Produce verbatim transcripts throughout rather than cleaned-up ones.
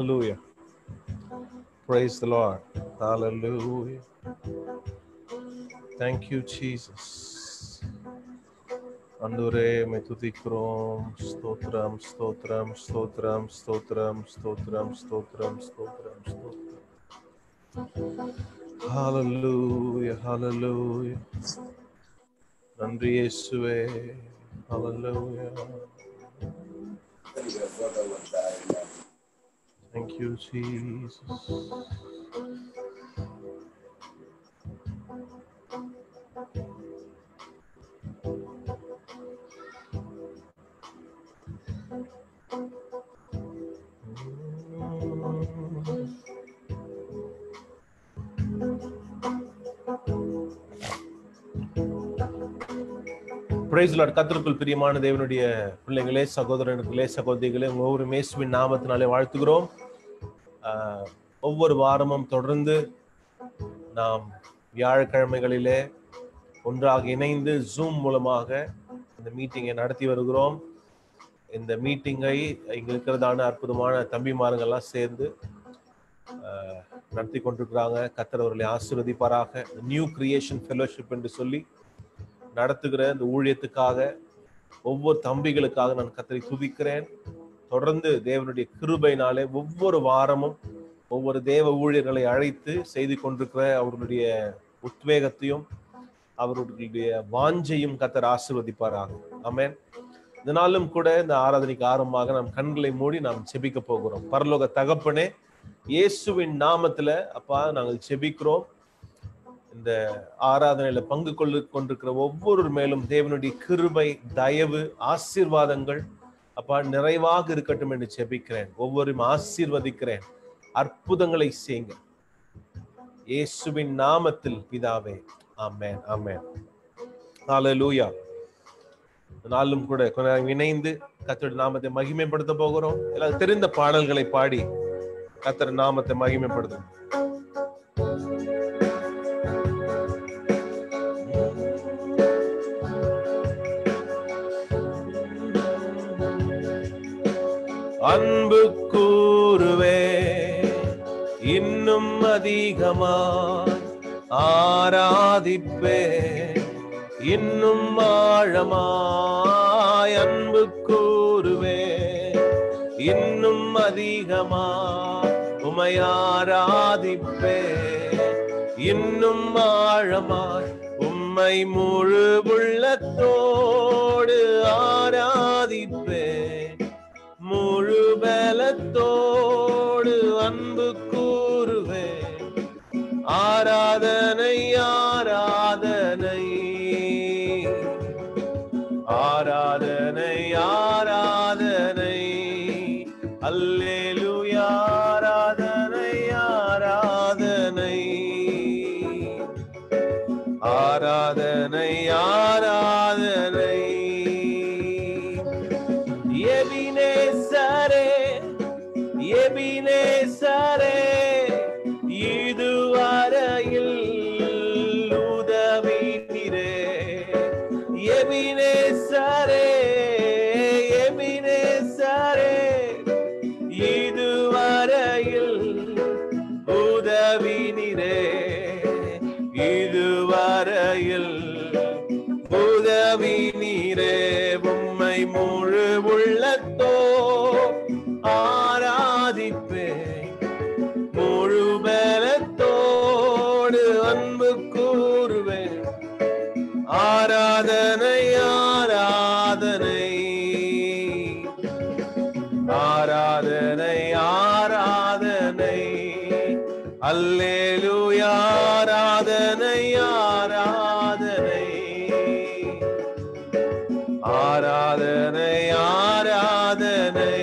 Hallelujah. Praise the Lord. Hallelujah. Thank you, Jesus. Andure me tutikrom, stotram, stotram, stotram, stotram, stotram, stotram, stotram, stotram. Hallelujah, hallelujah. Nandri Yeshuve. Hallelujah. Thank you, Jesus. Praise the Lord. கர்த்தருக்குள் பிரியமான தேவனுடைய பிள்ளைகளே, சகோதரர்களே, சகோதரிகளே, ஒவ்வொரு இயேசுவின் நாமத்தினாலே வாழ்த்துகிறோம். ஒவ்வொரு வாரமும் தொடர்ந்து நாம் வியாழக்கிழமைகளிலே ஒன்றாக இணைந்து ஜூம் மூலமாக இந்த மீட்டிங்கை நடத்தி வருகிறோம். இந்த மீட்டிங்கை இங்க இருக்கிறதான அற்புதமான தம்பிமார்கள்லாம் சேர்ந்து நடத்தி கொண்டிருக்கிறாங்க. கர்த்தர் அவர்களை ஆசீர்வதிப்பாராக. நியூ கிரியேஷன் ஃபெலோஷிப் என்று சொல்லி நடத்துகிற இந்த ஊழியத்துக்காக ஒவ்வொரு தம்பிகளுக்காக நான் கர்த்தரை துதிக்கிறேன். தொடர்ந்து தேவனுடைய கிருபையினாலே ஒவ்வொரு வாரமும் ஒவ்வொரு தேவ ஊழியர்களை அழைத்து செய்து கொண்டிருக்கிற அவர்களுடைய உத்வேகத்தையும் அவர்களுடைய வாஞ்சையும் கர்த்தர் ஆசீர்வதிப்பாராக. ஆமென். இதனாலும் கூட இந்த ஆராதனைக்கு ஆரம்பமாக நாம் கண்களை மூடி நாம் செபிக்க போகிறோம். பரலோக தகப்பனே, இயேசுவின் நாமத்துல அப்பா நாங்கள் செபிக்கிறோம். இந்த ஆராதனையில பங்கு கொள்ள கொண்டிருக்கிற ஒவ்வொரு மேலும் தேவனுடைய கிருபை, தயவு, ஆசீர்வாதங்கள் அப்பா நிறைவாக இருக்கட்டும் என்று செபிக்கிறேன். ஒவ்வொருவரும் ஆசீர்வதிக்கிறேன். அற்புதங்களை செய்யுங்க இயேசுவின் நாமத்தில் பிதாவே. ஆமென், ஆமென். ஹல்லேலூயா. நாளும் கூட கொஞ்சம் இணைந்து கர்த்தருடைய நாமத்தை மகிமைப்படுத்த போகிறோம். எல்லாரும் தெரிந்த பாடல்களை பாடி கர்த்தர் நாமத்தை மகிமைப்படுத்தும். அன்பு கூறுவே இன்னும் அதிகமா ஆராதிப்பே இன்னும் ஆழமாய். அன்பு கூறுவே இன்னும் அதிகமா உம்மை ஆராதிப்பே இன்னும் ஆழமாய். உம்மை முழு உள்ளத்தோடு ஆராதிப்பே முழு பலத்தோடு. அன்பு கூறுவே ஆராதனை ஆராதனை ஆராதனை ஆராதனை. அல்லேலூயா. ஆராதனை ஆராதனை ஆராதனை ஆராதனை. எபினேசரே எபினேசரே இதுவரையில் உதவி நீரே. எபினேசரே எபினேசரே இதுவரையில் உதவி நீரே. இதுவரையில் உதவி நீரே. உம்மை முழு உள்ளத்தோ ஆராதிப்பே முழு பலத்தோடு. அன்பு கூறுவே ஆராதனை ஆராதனை ஆராதனை ஆராதனை. அல்லேலூயா. ஆராதனை ஆராதனை ஆராதனை ஆராதனை.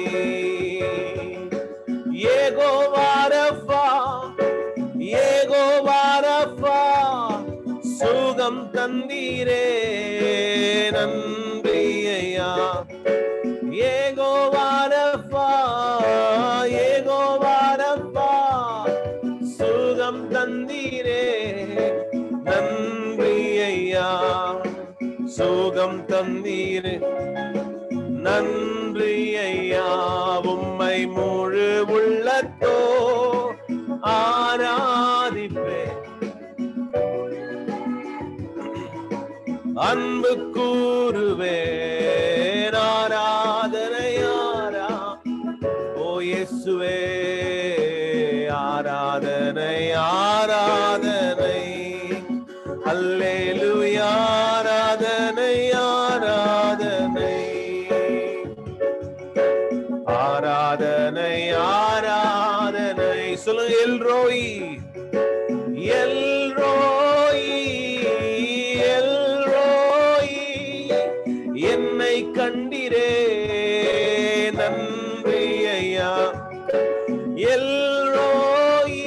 யெகோவா ரஃபா யெகோவா ரஃபா சுகம் தந்தீரே நன்றி ஐயா. யெகோவா ரஃபா யெகோவா ரஃபா சுகம் தந்தீரே நன்றி ஐயா. சுகம் தந்தீரே நன்றி நன்றி ஐயா உம்மை முழு உள்ளத்தோ ஆராதிப்பேன். அன்பு கூறுவேன் ஆராதனை ஆரா ஓ இயேசுவே ஆராதனை ஆராதனை அல்லேலூயா ஆராதனை ஆராதனை ஆராதனை ஆராதனை சொல்லுங்க. எல்ரோய் எல்ரோய் எல்ரோய் என்னை கண்டிரே நன்றி ஐயா. எல்ரோய்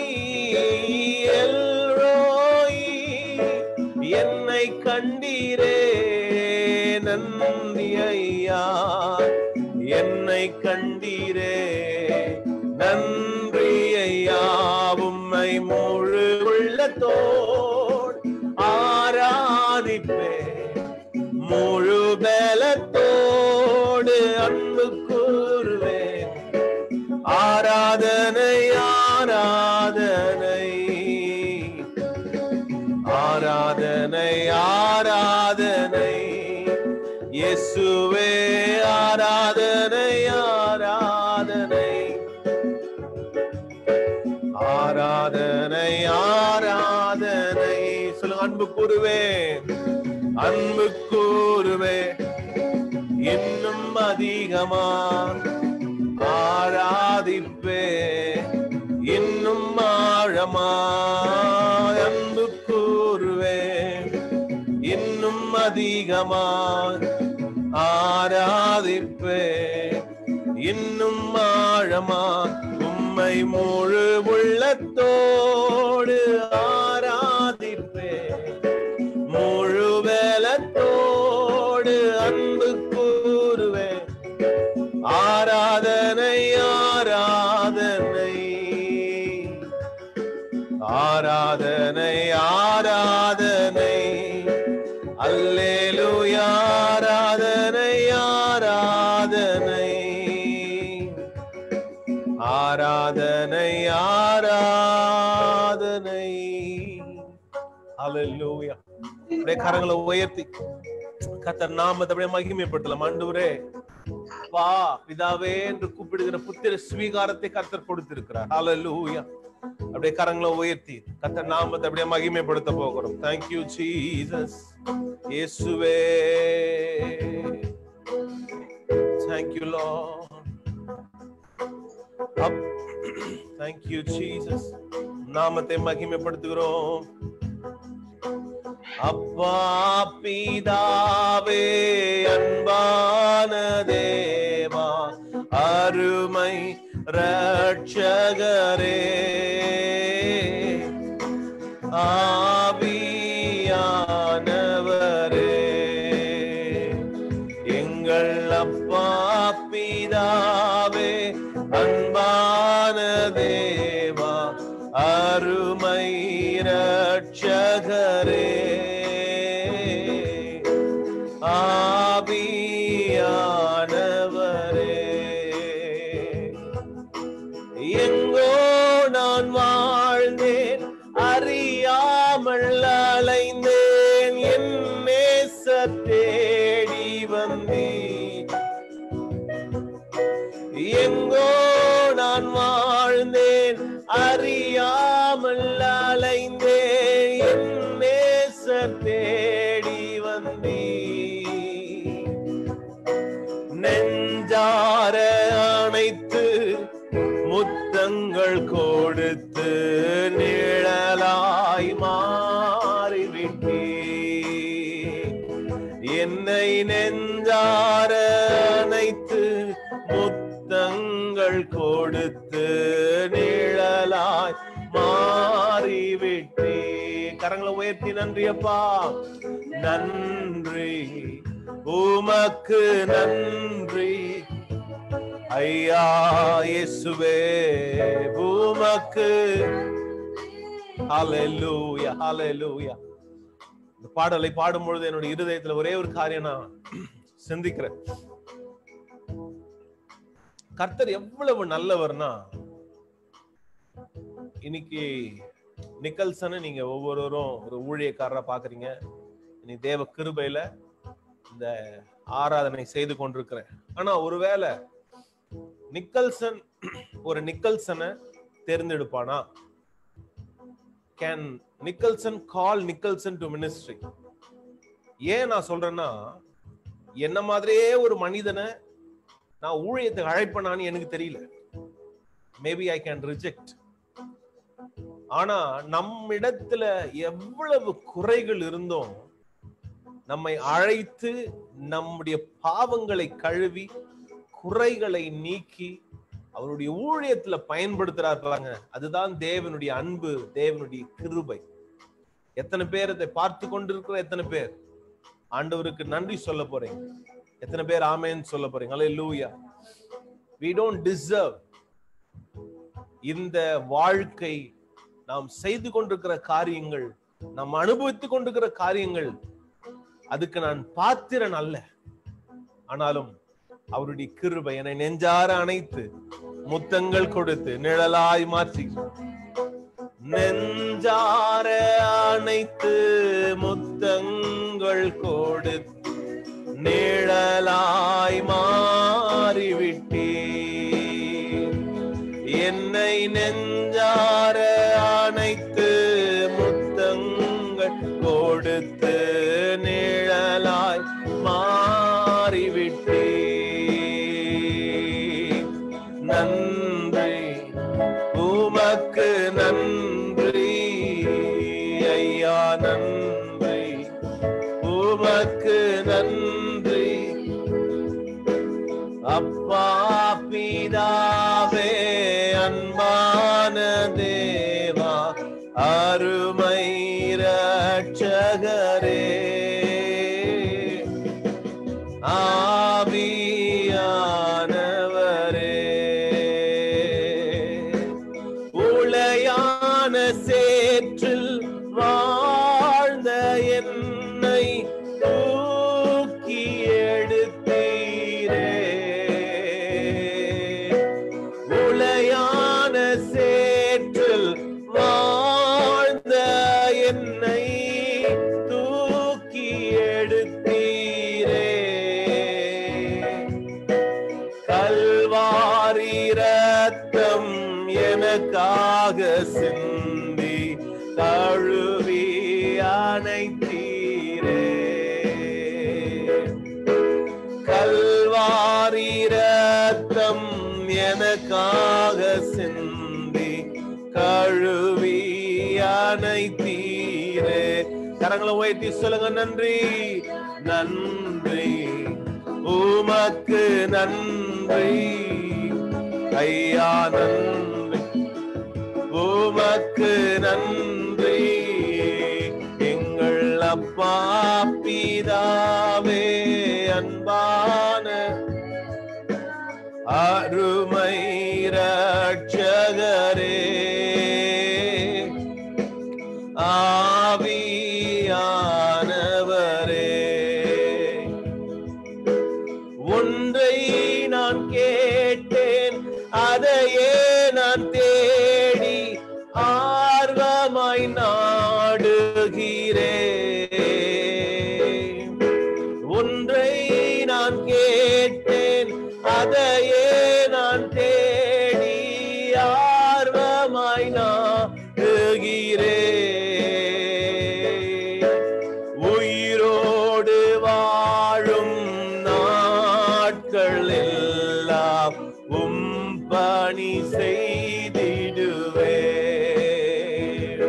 எல்ரோய் என்னை கண்டீரே நன்றி ஐயா. என்னை கண்டீரே நன்றி ஐயா உம்மை முழு உள்ளத்தோடு ஆராதிப்பேன். முழு பலத்தோடு அன்பு கூறுவேன். ஆராதனை ஆராதனை ஆராதனை ஆராதனை இயேசுவே ஆராதனை ஆராதனை ஆராதனை ஆராதனை சொல்லுங்க. அன்பு கூறுவேன் அன்பு கூறுவேன் இன்னும் அதிகமா ஆராதிப்பே இன்னும் ஆழமா அன்பு கூறுவேன் இன்னும் அதிகமா ஆராதிப்பே இன்னும் ஆழமா உம்மை முழு உள்ளத்தோடு ஆராதிப்பே முழு பலத்தோடு அன்பு கூறுவேன். ஆராதனை ஆராதனை ஆராதனை ஆராதனை அல்லேலூயா ஆராதனை ஆராதனை ஆராதனை ஆராதனை அல்லேலூயா. அப்படியே கரங்களை உயர்த்தி கர்த்தர் நாமத்தை அப்படியே மகிமைப்படுத்தலாம். ஆண்டவரே வா பிதாவே என்று கூப்பிடுகிற புத்திர ஸ்வீகாரத்தை கர்த்தர் கொடுத்திருக்கிறார். ஹல்லேலூயா. அப்படியே கரங்களை உயர்த்தி கர்த்தர் நாமத்தை அப்படியே மகிமைப்படுத்த போகிறோம். Thank you Jesus. இயேசுவே Thank you Lord. Thank you Jesus. நாமத்தை மகிமைப்படுத்துகிறோம். அப்பா பிதாவே அன்பான தேவா அருமை இரட்சகரே ஆவியானவரே எங்கள் அப்பா பிதாவே அன்பான தேவா அருமை இரட்சகரே ஆவியானவரே எங்கோ நான் வாழ்ந்தேன் அறியாமல் அலைந்தேன் என் நேசர் தேடி வந்தேன். எங்கோ நான் வாழ்ந்தேன் அறியாமல் அலைந்தேன் என் நேசர் தேடி வந்தேன். நெஞ்சார அணைத்து முத்தங்கள் கொடுத்து நிழலாய் மாறிவிட்டே என்னை நெஞ்சார அணைத்து முத்தங்கள் கொடுத்து நிழலாய் மாறிவிட்டே. கரங்களை உயர்த்தி நன்றி அப்பா நன்றி உமக்கு நன்றி ஐயா இயேசுவே உமக்கு. ஹல்லேலூயா ஹல்லேலூயா. இந்த பாடலை பாடும் பொழுது என்னுடைய இருதயத்துல ஒரே ஒரு காரியம் நான் சிந்திக்கிறேன். கர்த்தர் எவ்வளவு நல்லவர்னா, இன்னைக்கு நிக்கல்சன் நீங்க ஒவ்வொருவரும் ஒரு ஊழியக்காரரா பாக்குறீங்க. நீ தேவ கிருபையில இந்த ஆராதனை செய்து கொண்டிருக்கிறேன். ஆனா ஒருவேளை நிக்கல்சன் ஒரு நிக்கல்சனை தேர்ந்தெடுப்பானா? Can Nicholson call Nicholson to ministry? ஏன் நான் சொல்றேன்னா, என்ன மாதிரியே ஒரு மனிதனை நான் ஊழியத்தை அழைப்பனான்னு எனக்கு தெரியல. Maybe I can reject. ஆனா நம்மிடத்துல எவ்வளவு குறைகள் இருந்தோம் நம்மை அழைத்து நம்முடைய பாவங்களை கழுவி குறைகளை நீக்கி அவருடைய ஊழியத்துல பயன்படுத்துறாரு பாருங்க. அதுதான் தேவனுடைய அன்பு, தேவனுடைய கிருபை. எத்தனை பேர் இதை பார்த்து கொண்டிருக்கிற எத்தனை பேர் ஆண்டவருக்கு நன்றி சொல்ல போறீங்க? எத்தனை பேர் ஆமென் சொல்ல போறீங்க? அல்லேலூயா. we don't deserve இந்த வாழ்க்கை, நாம் செய்து கொண்டிருக்கிற காரியங்கள், நாம் அனுபவித்துக் கொண்டிருக்கிற காரியங்கள், அதுக்கு நான் பாத்திரன் அல்ல. ஆனாலும் அவருடைய கிருபை என்னை நெஞ்சார அணைத்து முத்தங்கள் கொடுத்து நிழலாய் மாற்றி, நெஞ்சார அணைத்து முத்தங்கள் கொடுத்து நிழலாய் மாறிவிட்டே, என்னை நெஞ்சார அணைத்து முத்தங்கள் கொடுத்து நிழலாய் மாறிவிட்டே. நன்றி உமக்கு நன்றி ஐயா, நன்றி உமக்கு நன்றி அப்பா பிதாவே, அன்பான தேவா, அருமை இரட்சகரே, ஆவியானவரே, உளையான சேற்றில் வாழ்ந்த என்னை தூக்கி எடுத்தீரே, உளையான சேற்றில் வாழ்ந்த என்னை தூக்கி எடுத்தீரே, கல்வாரி ரத்தம் எனக்காக சிந்தி தழுவி அணைத்தீரே, கல்வாரி ரத்தம் எனக்காக சிந்தி கழுவி அணைத்தீரே. கரங்களை உயர்த்தி சொல்லுங்க, நன்றி நன்றி உமக்கு நன்றி ஐயா, நன்றி உமக்கு நன்றி எங்கள் அப்பா பிதாவே, அன்பான அருமை இரட்சகரே, ஆவியானவரே, ஒன்றை நான் கேட்டேன் அதையே நான் தேடி ஆர்வமாய் நாடுகிறேன், ஒன்றை நான் கேட்டேன் அதையே நான் தேடி ஆர்வமாய் நாடுகிறேன், உயிரோடு வாழும் நாட்கள் எல்லாம் உம் பணி செய்திடுவேன்,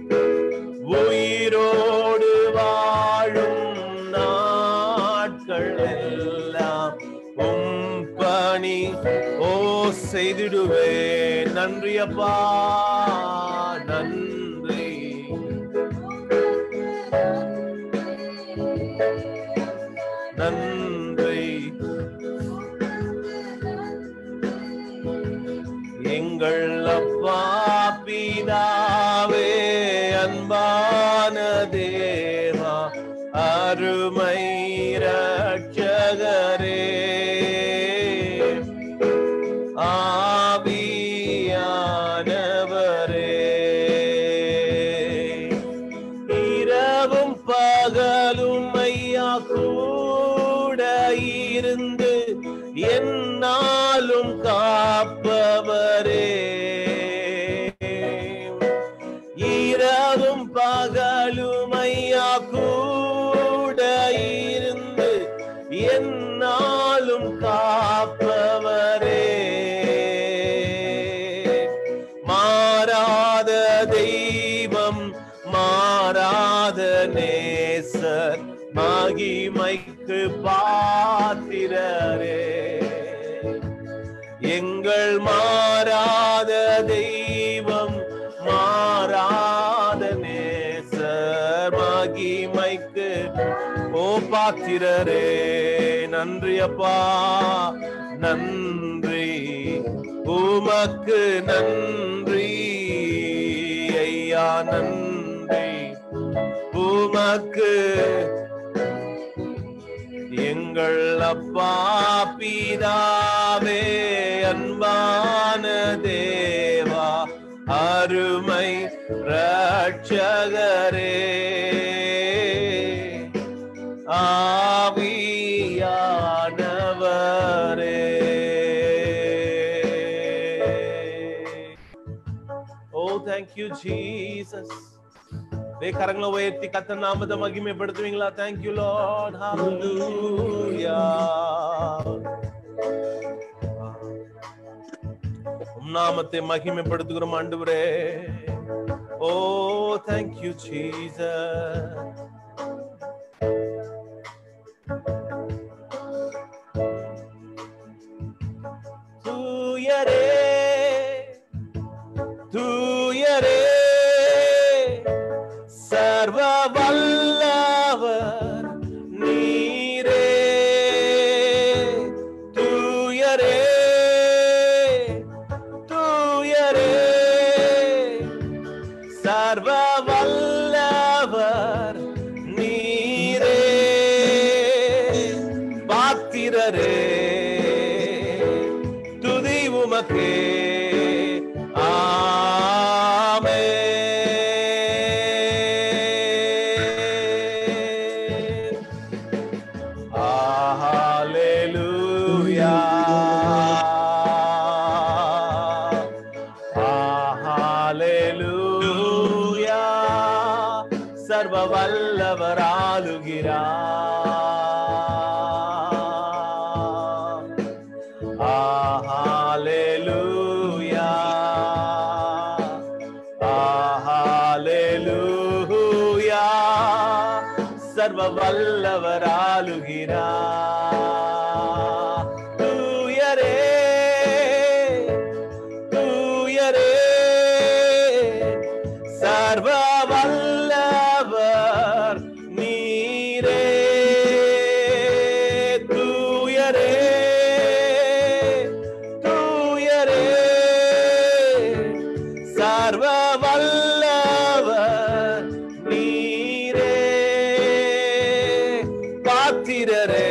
உயிரோடு வாழும் நாட்கள் எல்லாம் உம் பணி ஓ செய்திடுவேன். நன்றி அப்பா, நன்றி நன்றி எங்கள் அப்பா பிதாவே, அன்பான தேவா, அருமை இரட்சகரே, மகிமைக்கு பாத்திரரே, எங்கள் மாறாத தெய்வம், மாறாத நேசர், மகிமைக்கு ஓ பாத்திரரே. நன்றி அப்பா, நன்றி உமக்கு நன்றி ஐயா, நன்றி உமக்கு. எங்கள் அப்பா பிதாவே, அன்பான தேவா, அருமை இரட்சகரே, ஆவியானவரே. Oh, thank you Jesus. கரங்களை உயர்த்தி கர்த்தர் நாமத்தை மகிமைப்படுத்துவீங்களா? Thank you Lord. Hallelujah. உம் நாமத்தை மகிமைப்படுத்துகிறோம் ஆண்டவரே. Oh, thank you Jesus. தூயரே, தூயரே, சர்வ வல்லவர் நீரே. தூயரே, தூயரே, சர்வ வல்லவர் நீரே. பாத்திரரே, துதி உமக்கே. சர்வ வல்லவர் ஆளுகிறார். ஹல்லேலூயா, ஹல்லேலூயா, சர்வ வல்லவர் ஆளுகிறார். தூயரே, தூயரே, சர்வ வல்லவர் நீரே. தூயரே, தூயரே, சர்வ வல்லவர் நீரே. பாத்திரரே,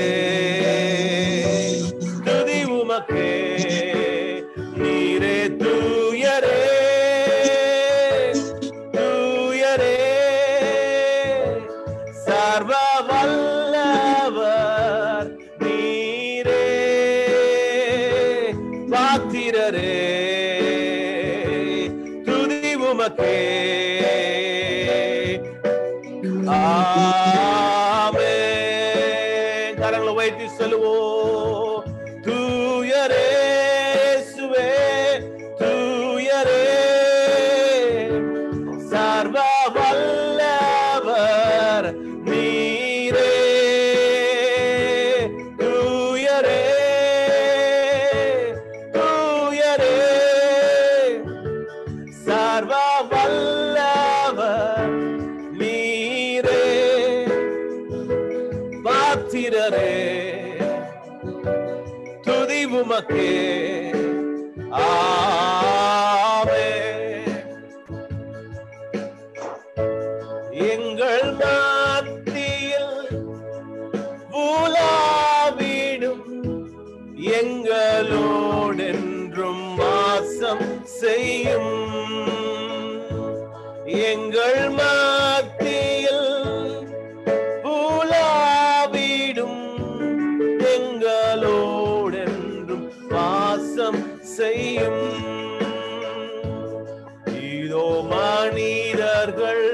துதி உமக்கே. நீரே தூயரே, சர்வ வல்லவர் நீரே. பாத்திரரே, துதி உமக்கே. ஆமென். கரங்களை உயர்த்தி சொல்லுவோம். தூயரே இயேசுவே, தூயரே, சர்வ வல்லவர் நீரே. தூயரே, தூயரே, சர்வ வல்லவர் நீரே. பாத்திரரே, துதி உமக்கே. ஆமென். எங்கள் மத்தியில் உலாவிடும், எங்களோடென்றும் வாசம் செய்யும். எங்கள் மத்தியில் உலாவிடும், எங்களோடென்றும் வாசம் செய்யும். இதோ மனிதர்கள்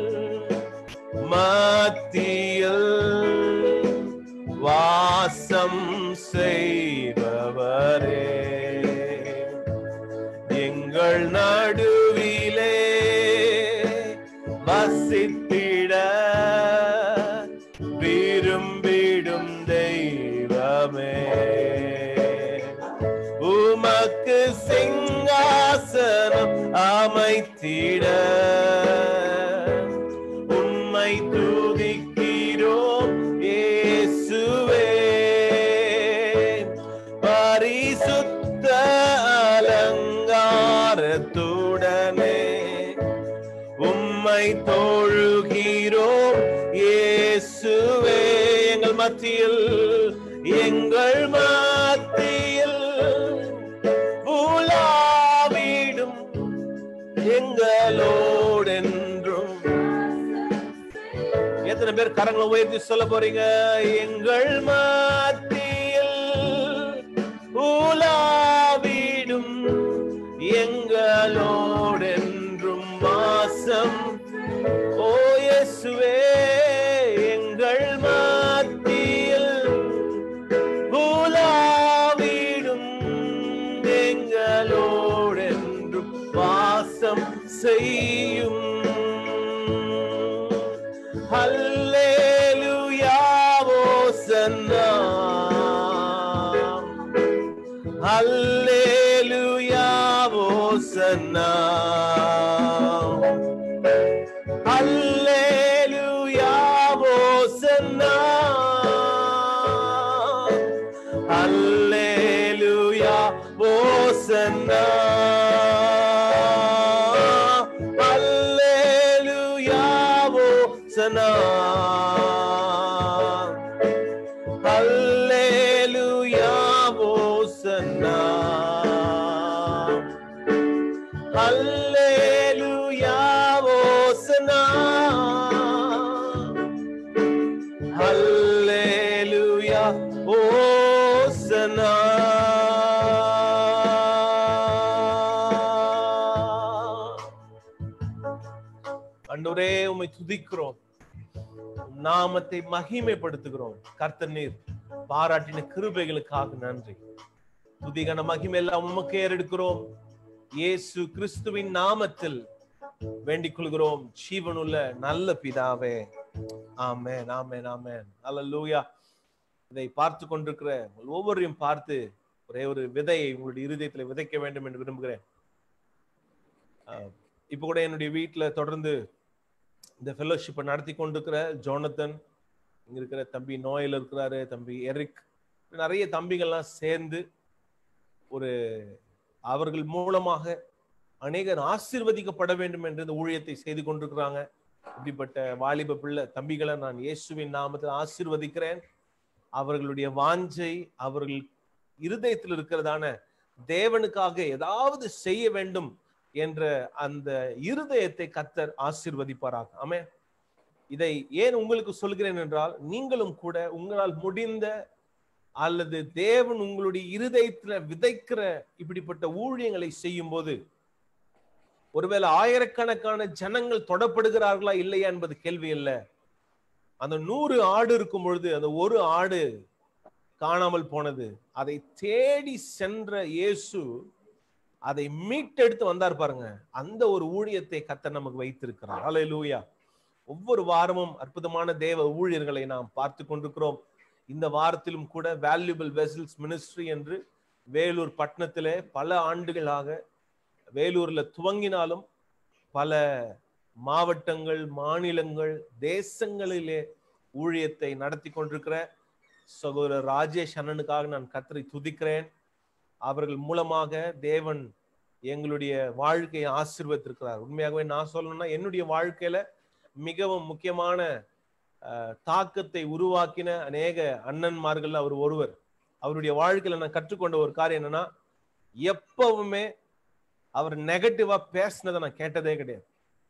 மத்தியில் வாசம் செய்பவரே, எங்கள் நடுவிலே வசித்திட விரும்புகிறீரே. அமைத்திட உம்மை துதிக்கிறோம் இயேசுவே. பரிசுத்த அலங்காரத்துடனே உம்மை தொழுகிறோம் இயேசுவே. எங்கள் மத்தியில் எங்கள் மத்தியில் உலாவிடும் எங்களோடென்றும். எத்தனை பேர் கரங்களை உயர்த்தி சொல்ல போறீங்க? எங்கள் மத்தியில் உலாவிடும் எங்களோடென்றும் வாசம். ஓ இயேசுவே, எங்கள் மத்தியில் உலாவிடும் எங்களோடென்றும் வாசம் செய்யும். ஹல்லேலூயா ஓசன்னா, ஹல்லேலூயா ஓசன்னா, ஹல்லேலூயா ஓசன்னா, ஹல்லேலூயா ஓசன்னா, ஹல்லேலூயா ஓசன்னா, ஹல்லேலூயா ஓசன்னா, ஹல்லேலூயா ஓசன்னா, ஹல்லேலூயா ஓசன்னா. ஆண்டவரே, உம்மை துதிக்கிறோம், நாமத்தை மகிமைப்படுத்துகிறோம். கர்த்தர் நீர் பாராட்டின கிருபைகளுக்காக நன்றி. துதிகன மகிமை எல்லாம் உமக்கே ஏறெடுக்கிறோம். இயேசு கிறிஸ்துவின் நாமத்தில் வேண்டிக் கொள்கிறோம் ஜீவனுள்ள நல்ல பிதாவே. ஆமென், ஆமென், ஆமென். அல்லேலூயா. இதை பார்த்து கொண்டிருக்கிற ஒவ்வொருவரையும் பார்த்து ஒரே ஒரு விதையை உங்களுடைய இருதயத்தில் விதைக்க வேண்டும் என்று விரும்புகிறேன். இப்ப கூட என்னுடைய வீட்டுல தொடர்ந்து இந்த ஃபெலோஷிப்பை நடத்தி கொண்டிருக்கிற ஜோனத்தன், இங்க இருக்கிற தம்பி நோயில் இருக்கிறாரு, தம்பி எரிக், நிறைய தம்பிகள்லாம் சேர்ந்து ஒரு அவர்கள் மூலமாக அநேகர் ஆசீர்வதிக்கப்பட வேண்டும் என்று இந்த ஊழியத்தை செய்து கொண்டிருக்கிறாங்க. இப்படிப்பட்ட வாலிப பிள்ளை தம்பிகளை நான் இயேசுவின் நாமத்தில் ஆசீர்வதிக்கிறேன். அவர்களுடைய வாஞ்சை, அவர்கள் இருதயத்தில் இருக்கிறதான தேவனுக்காக ஏதாவது செய்ய வேண்டும் என்ற அந்த இருதயத்தை கர்த்தர் ஆசீர்வதிப்பாராக. ஆமென். இதை ஏன் உங்களுக்கு சொல்கிறேன் என்றால், நீங்களும் கூட உங்களால் முடிந்த அல்லது தேவன் உங்களுடைய இருதயத்துல விதைக்கிற இப்படிப்பட்ட ஊழியங்களை செய்யும் போது ஒருவேளை ஆயிரக்கணக்கான ஜனங்கள் தொடப்படுகிறார்களா இல்லையா என்பது கேள்வி அல்ல. அந்த நூறு ஆடு இருக்கும் பொழுது அந்த ஒரு ஆடு காணாமல் போனது, அதை தேடி சென்ற இயேசு அதை மீட்டெடுத்து வந்தார் பாருங்க. அந்த ஒரு ஊழியத்தை கர்த்தர் நமக்கு வைத்திருக்கிறார். ஹல்லேலூயா. ஒவ்வொரு வாரமும் அற்புதமான தேவ ஊழியர்களை நாம் பார்த்து கொண்டிருக்கிறோம். இந்த வாரத்திலும் கூட வேல்யூபிள் வெசல்ஸ் மினிஸ்ட்ரி என்று வேலூர் பட்டணத்திலே பல ஆண்டுகளாக வேலூர்ல துவங்கினாலும் பல மாவட்டங்கள், மாநிலங்கள், தேசங்களிலே ஊழியத்தை நடத்தி கொண்டிருக்கிற சகோதரர் ராஜேஷ் அண்ணனுக்காக நான் கர்த்தரை துதிக்கிறேன். அவர்கள் மூலமாக தேவன் எங்களுடைய வாழ்க்கையை ஆசீர்வதித்திருக்கிறார். உண்மையாகவே நான் சொல்லணும்னா என்னுடைய வாழ்க்கையில மிகவும் முக்கியமான தாக்கத்தை உருவாக்கின அநேக அண்ணன்மார்கள் அவர் ஒருவர். அவருடைய வாழ்க்கையில நான் கற்றுக்கொண்ட ஒரு காரியம் என்னன்னா, எப்பவுமே அவர் நெகட்டிவா பேசினதை நான் கேட்டதே கிடையாது.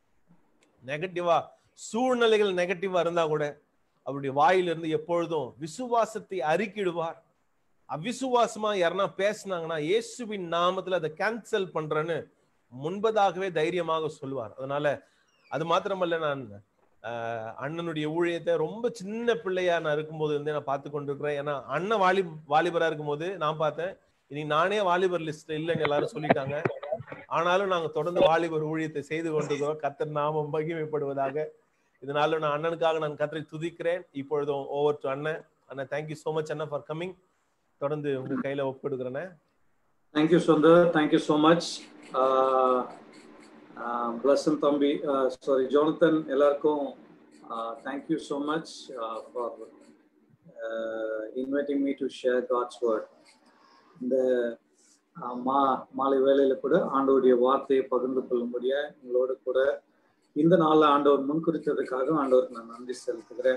நெகட்டிவா சூழ்நிலைகள் நெகட்டிவா இருந்தா கூட அவருடைய வாயிலிருந்து எப்பொழுதும் விசுவாசத்தை அறிக்கிடுவார். அவிசுவாசமா யாருன்னா பேசினாங்கன்னா இயேசுவின் நாமத்துல அதை கேன்சல் பண்றேன்னு முன்பதாகவே தைரியமாக சொல்லுவார். அதனால அது மாத்திரமல்ல, நான் அஹ் அண்ணனுடைய ஊழியத்தை ரொம்ப சின்ன பிள்ளையா நான் இருக்கும்போது இருந்தே நான் பார்த்து கொண்டிருக்கிறேன். ஏன்னா அண்ணன் வாலி வாலிபரா இருக்கும்போது நான் பார்த்தேன், இனி நானே வாலிபர் லிஸ்ட்ல இல்லைன்னு எல்லாரும் சொல்லிட்டாங்க. ஆனாலும் நாங்க தொடர்ந்து வாலிபர் ஊழியத்தை செய்து கொண்டிருக்கிறோம். கர்த்தர் நாமம் மகிமைப்படுவதாக. இதனால நான் அண்ணனுக்காக நான் கர்த்தரை துதிக்கிறேன். இப்பொழுதும் ஓவர் டு அண்ணன். அண்ணா, தேங்க்யூ சோ மச் அண்ணா ஃபார் கமிங். தொடர்ந்து உங்க கையில ஒப்பிடுகிறேன். Thank you Sundar, thank you so much. Blessing Thambi, uh, sorry, Jonathan, எல்லாருக்கும் uh, thank you so much uh, for uh, inviting me to share God's word. இந்த மா மாலை வேளையில கூட ஆண்டவருடைய வார்த்தையை பகிர்ந்து கொள்ளும்படியா உங்களோட கூட இந்த நாளில் ஆண்டவர் முன்குறித்ததுக்காக ஆண்டவருக்கு நான் நன்றி செலுத்துகிறேன்.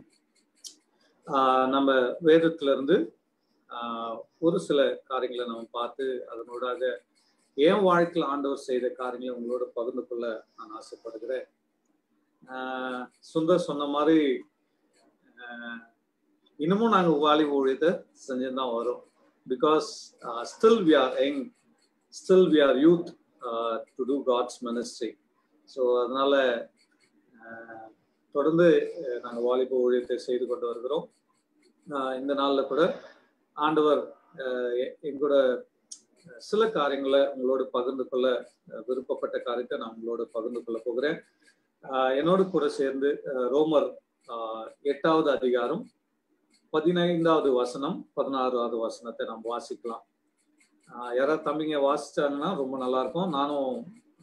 ஆஹ் நம்ம வேதத்துல இருந்து ஆஹ் ஒரு சில காரியங்களை நம்ம பார்த்து அதனோடாக என் வாழ்க்கையில் ஆண்டவர் செய்த காரியங்களை உங்களோட பகிர்ந்து கொள்ள நான் ஆசைப்படுகிறேன். ஆஹ் சுந்தர் சொன்ன மாதிரி ஆஹ் இன்னமும் நாங்கள் வாலி ஊழியத்தை செஞ்சுதான் வரோம். Because uh, still we are young, still we are youth uh, to do God's ministry. So அதனால தொடர்ந்து நாங்கள் வாலிப ஊழியத்தை செய்து கொண்டு வருகிறோம். இந்த நாளில் கூட ஆண்டவர் எங்களோட சில காரியங்களை உங்களோடு பகிர்ந்து கொள்ள விருப்பப்பட்ட காரியத்தை நான் உங்களோட பகிர்ந்து கொள்ள போகிறேன். என்னோடு கூட சேர்ந்து ரோமர் எட்டாவது அதிகாரம் பதினைந்தாவது வசனம் பதினாறாவது வசனத்தை நம்ம வாசிக்கலாம். யாராவது தம்பிங்க வாசிச்சாங்கன்னா ரொம்ப நல்லா இருக்கும். நானும்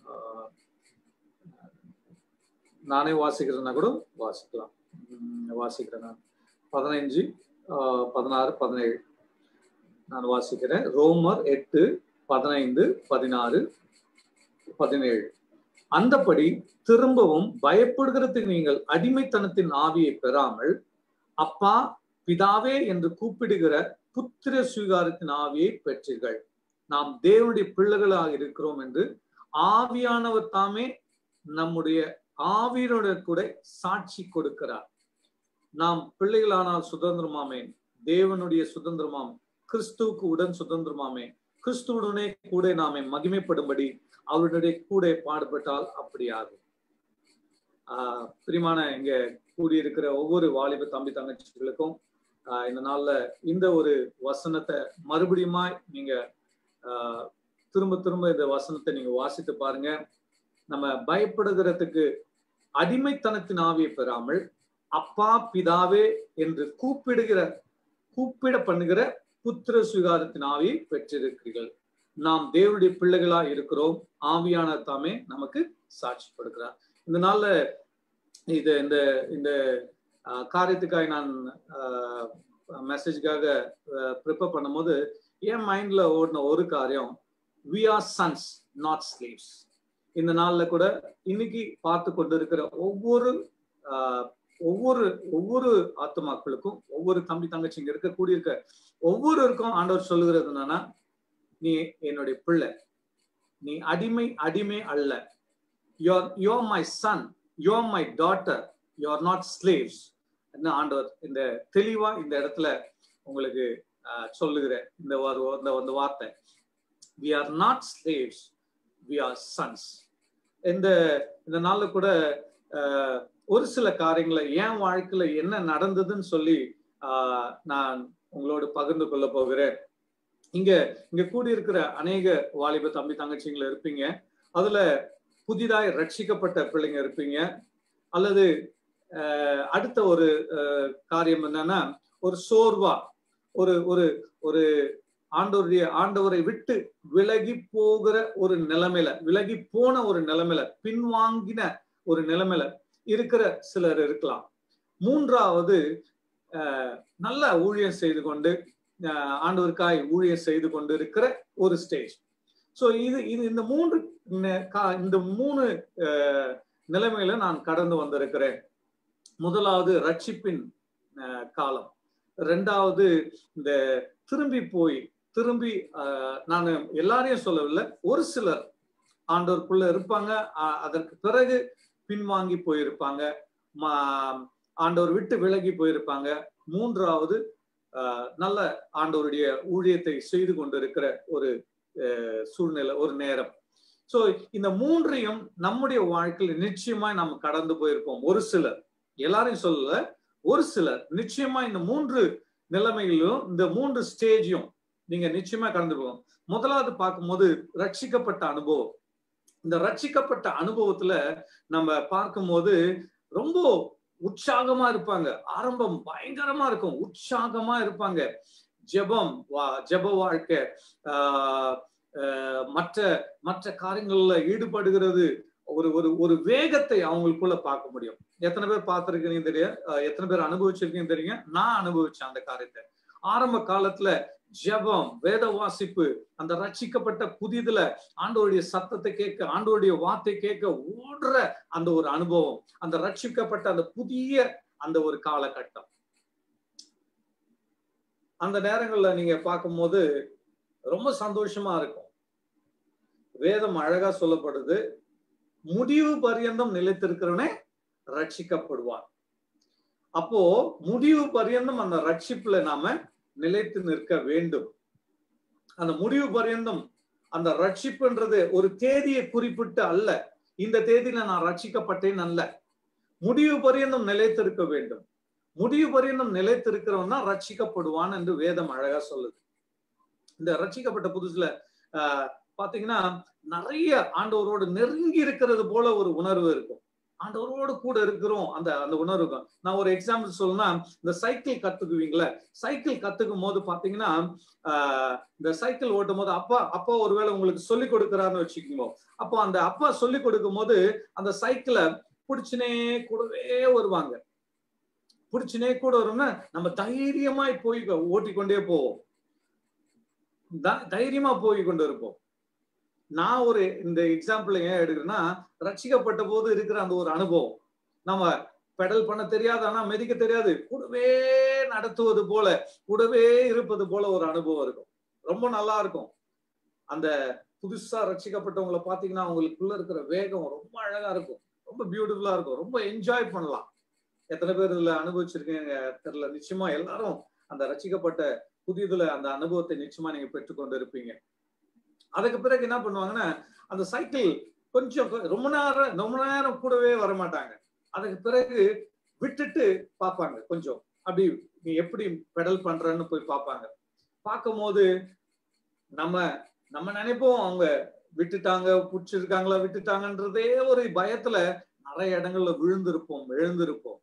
நானே வாசிக்கிறேன்னா கூட வாசிக்கலாம். வாசிக்கிறேன் நான் பதினைஞ்சு பதினாறு பதினேழு நான் வாசிக்கிறேன். ரோமர் எட்டு பதினைந்து பதினாறு பதினேழு. அந்தபடி திரும்பவும் பயப்படுகிறதுக்கு நீங்கள் அடிமைத்தனத்தின் ஆவியை பெறாமல் அப்பா பிதாவே என்று கூப்பிடுகிற புத்திர சுவீகாரத்தின் ஆவியை பெற்றீர்கள். நாம் தேவனுடைய பிள்ளைகளாக இருக்கிறோம் என்று ஆவியானவர் தாமே நம்முடைய ஆவியோட கூட சாட்சி கொடுக்கிறார். நாம் பிள்ளைகளானால் சுதந்திரமாமே, தேவனுடைய சுதந்திரமாம், கிறிஸ்துவுக்கு உடன் சுதந்திரமாமே, கிறிஸ்துவுடனே கூட நாமே மகிமைப்படும்படி அவருடைய கூட பாடுபட்டால் அப்படி ஆகும். ஆஹ் பிரியமான இங்க கூடியிருக்கிற ஒவ்வொரு வாலிப தம்பி தங்கச்சிகளுக்கும் ஆஹ் இந்த நாள்ல இந்த ஒரு வசனத்தை மறுபடியுமா நீங்க ஆஹ் திரும்ப திரும்ப இந்த வசனத்தை நீங்க வாசித்து பாருங்க. நம்ம பயப்படுகிறதுக்கு அடிமைத்தனத்தின் ஆவியை பெறாமல் அப்பா பிதாவே என்று கூப்பிடுகிற கூப்பிட பண்ணுகிற புத்திர சுவீகாரத்தின் ஆவியை பெற்றிருக்கிறீர்கள். நாம் தேவனுடைய பிள்ளைகளா இருக்கிறோம். ஆவியான தாமே நமக்கு சாட்சி கொடுக்கிறார். இந்த நாள்ல இது இந்த இந்த காரியத்துக்காக நான் மெசேஜ்க்காக ப்ரிப்பேர் பண்ணும் போது என் மைண்ட்ல ஓடின ஒரு காரியம், we are sons not slaves. இந்த நாள்ல கூட இன்னைக்கு பார்த்து கொண்டு இருக்கிற ஒவ்வொரு ஆஹ் ஒவ்வொரு ஒவ்வொரு ஆத்மாக்களுக்கும் ஒவ்வொரு தம்பி தங்கச்சிங்க இருக்க கூடியிருக்க ஒவ்வொருவருக்கும் ஆண்டவர் சொல்லுகிறது என்னன்னா, நீ என்னுடைய பிள்ளை, நீ அடிமை அடிமை அல்ல. You are you are my son, you are my daughter, you are not slaves. என்ன ஆண்டவர் இந்த தெளிவா இந்த இடத்துல உங்களுக்கு சொல்லுகிறேன் இந்த இந்த வார்த்தை. we are not slaves, we are sons. இந்த இந்த நாள்ல கூட அஹ் ஒரு சில காரியங்களை என் வாழ்க்கையில என்ன நடந்ததுன்னு சொல்லி ஆஹ் நான் உங்களோடு பகிர்ந்து கொள்ள போகிறேன். இங்க இங்க கூடியிருக்கிற அநேக வாலிப தம்பி தங்கச்சிங்களை இருப்பீங்க. அதுல புதிதாய் ரட்சிக்கப்பட்ட பிள்ளைங்க இருப்பீங்க. அல்லது அஹ் அடுத்த ஒரு அஹ் காரியம் என்னன்னா, ஒரு சோர்வா ஒரு ஒரு ஒரு ஆண்டவருடைய ஆண்டவரை விட்டு விலகி போகிற ஒரு நிலைமையில, விலகி போன ஒரு நிலைமையில, பின்வாங்கின ஒரு நிலைமையில இருக்கிற சிலர் இருக்கலாம். மூன்றாவது அஹ் நல்ல ஊழியம் செய்து கொண்டு அஹ் ஆண்டவருக்காய் ஊழியம் செய்து கொண்டு இருக்கிற ஒரு ஸ்டேஜ். ஸோ இது இது இந்த மூன்று இந்த மூணு அஹ் நிலைமையில நான் கடந்து வந்திருக்கிறேன். முதலாவது ரட்சிப்பின் அஹ் காலம். ரெண்டாவது இந்த திரும்பி போய் திரும்பி அஹ் நான் எல்லாரையும் சொல்லவில்லை, ஒரு சிலர் ஆண்டவருக்குள்ள இருப்பாங்க, அதற்கு பிறகு பின்வாங்கி போயிருப்பாங்க, ஆண்டவர் விட்டு விலகி போயிருப்பாங்க. மூன்றாவது அஹ் நல்ல ஆண்டவருடைய ஊழியத்தை செய்து கொண்டிருக்கிற ஒரு சூழ்நிலை, ஒரு நேரம். சோ இந்த மூன்றையும் நம்முடைய வாழ்க்கையில் நிச்சயமா நம்ம கடந்து போயிருப்போம். ஒரு சிலர், எல்லாரையும் சொல்லல, ஒரு சிலர் நிச்சயமா இந்த மூன்று நிலைமைகளிலும் இந்த மூன்று ஸ்டேஜையும் நீங்க நிச்சயமா கடந்து போகும். முதலாவது பார்க்கும்போது ரட்சிக்கப்பட்ட அனுபவம். இந்த ரட்சிக்கப்பட்ட அனுபவத்துல நம்ம பார்க்கும்போது ரொம்ப உற்சாகமா இருப்பாங்க. ஆரம்பம் பயங்கரமா இருக்கும், உற்சாகமா இருப்பாங்க. ஜெபம் வா ஜெப வாழ்க்கை, ஆஹ் மற்ற மற்ற காரியங்கள்ல ஈடுபடுகிறது, ஒரு ஒரு ஒரு வேகத்தை அவங்களுக்குள்ள பார்க்க முடியும். எத்தனை பேர் பார்த்திருக்கீங்க தெரியும், எத்தனை பேர் அனுபவிச்சிருக்கீங்க தெரியுங்க. நான் அனுபவிச்சேன் அந்த காரியத்தை. ஆரம்ப காலத்துல ஜெபம், வேத வாசிப்பு, அந்த ரட்சிக்கப்பட்ட புதிதுல ஆண்டவருடைய சத்தத்தை கேட்க, ஆண்டவருடைய வார்த்தை கேட்க ஓடுற அந்த ஒரு அனுபவம், அந்த ரட்சிக்கப்பட்ட அந்த புதிய அந்த ஒரு காலகட்டம். அந்த நேரங்கள்ல நீங்க பார்க்கும்போது ரொம்ப சந்தோஷமா இருக்கும். வேதம் அழகா சொல்லப்படுது, முடிவு பரியந்தம் நிலைத்திருக்கிறவனே ரட்சிக்கப்படுவார். அப்போ முடிவு பரியந்தம் அந்த ரட்சிப்புல நாம நிலைத்து நிற்க வேண்டும். அந்த முடிவு பரியந்தம் அந்த ரட்சிப்புன்றது ஒரு தேதியை குறிப்பிட்டு அல்ல, இந்த தேதியில நான் ரட்சிக்கப்பட்டேன் அல்ல, முடிவு பரியந்தம் நிலைத்திருக்க வேண்டும். முடிவு பரியந்தம் நிலைத்திருக்கிறவன் தான் ரட்சிக்கப்படுவான் என்று வேதம் அழகா சொல்லுது. இந்த ரட்சிக்கப்பட்ட புதுசுல ஆஹ் பாத்தீங்கன்னா நிறைய ஆண்டவரோடு நெருங்கி இருக்கிறது போல ஒரு உணர்வு இருக்கும். ஆண்டவரோடு கூட இருக்கிறோம் அந்த அந்த உணர்வு. நான் ஒரு எக்ஸாம்பிள் சொல்லணும்னா, இந்த சைக்கிள் கத்துக்குவீங்களே, சைக்கிள் கத்துக்கும் போது பாத்தீங்கன்னா ஆஹ் இந்த சைக்கிள் ஓட்டும் போது அப்பா அப்பா ஒருவேளை உங்களுக்கு சொல்லி கொடுக்குறாருன்னு வச்சுக்கோங்க. அப்போ அந்த அப்பா சொல்லி கொடுக்கும் போது அந்த சைக்கிளை பிடிச்சுனே கூடவே வருவாங்க. பிடிச்சுனே கூட வரும்னா நம்ம தைரியமாய் போய் ஓட்டிக்கொண்டே போவோம், தைரியமா போய் கொண்டு இருப்போம். நான் ஒரு இந்த எக்ஸாம்பிள் ஏன் எடுக்கிறேன்னா, ரட்சிக்கப்பட்ட போது இருக்கிற அந்த ஒரு அனுபவம், நம்ம பெடல் பண்ண தெரியாது, ஆனா மெதிக்க தெரியாது, கூடவே நடத்துவது போல, கூடவே இருப்பது போல ஒரு அனுபவம் இருக்கும். ரொம்ப நல்லா இருக்கும். அந்த புதுசா ரட்சிக்கப்பட்டவங்களை பாத்தீங்கன்னா அவங்களுக்குள்ள இருக்கிற வேகம் ரொம்ப அழகா இருக்கும், ரொம்ப பியூட்டிஃபுல்லா இருக்கும், ரொம்ப என்ஜாய் பண்ணலாம். எத்தனை பேர் இதுல அனுபவிச்சிருக்கீங்க தெரியல. நிச்சயமா எல்லாரும் அந்த ரட்சிக்கப்பட்ட புதியதுல அந்த அனுபவத்தை நிச்சயமா நீங்க பெற்றுக்கொண்டு இருப்பீங்க. அதுக்கு பிறகு என்ன பண்ணுவாங்கன்னா, அந்த சைக்கிள் கொஞ்சம் ரொம்ப நேரம் ரொம்ப நேரம் கூடவே வரமாட்டாங்க. அதுக்கு பிறகு விட்டுட்டு பார்ப்பாங்க, கொஞ்சம் அப்படி நீ எப்படி பெடல் பண்றன்னு போய் பார்ப்பாங்க. பார்க்கும் போது நம்ம நம்ம நினைப்போம் அவங்க விட்டுட்டாங்க, புடிச்சிருக்காங்களா விட்டுட்டாங்கன்றதே ஒரு பயத்துல நிறைய இடங்கள்ல விழுந்திருப்போம், எழுந்திருப்போம்.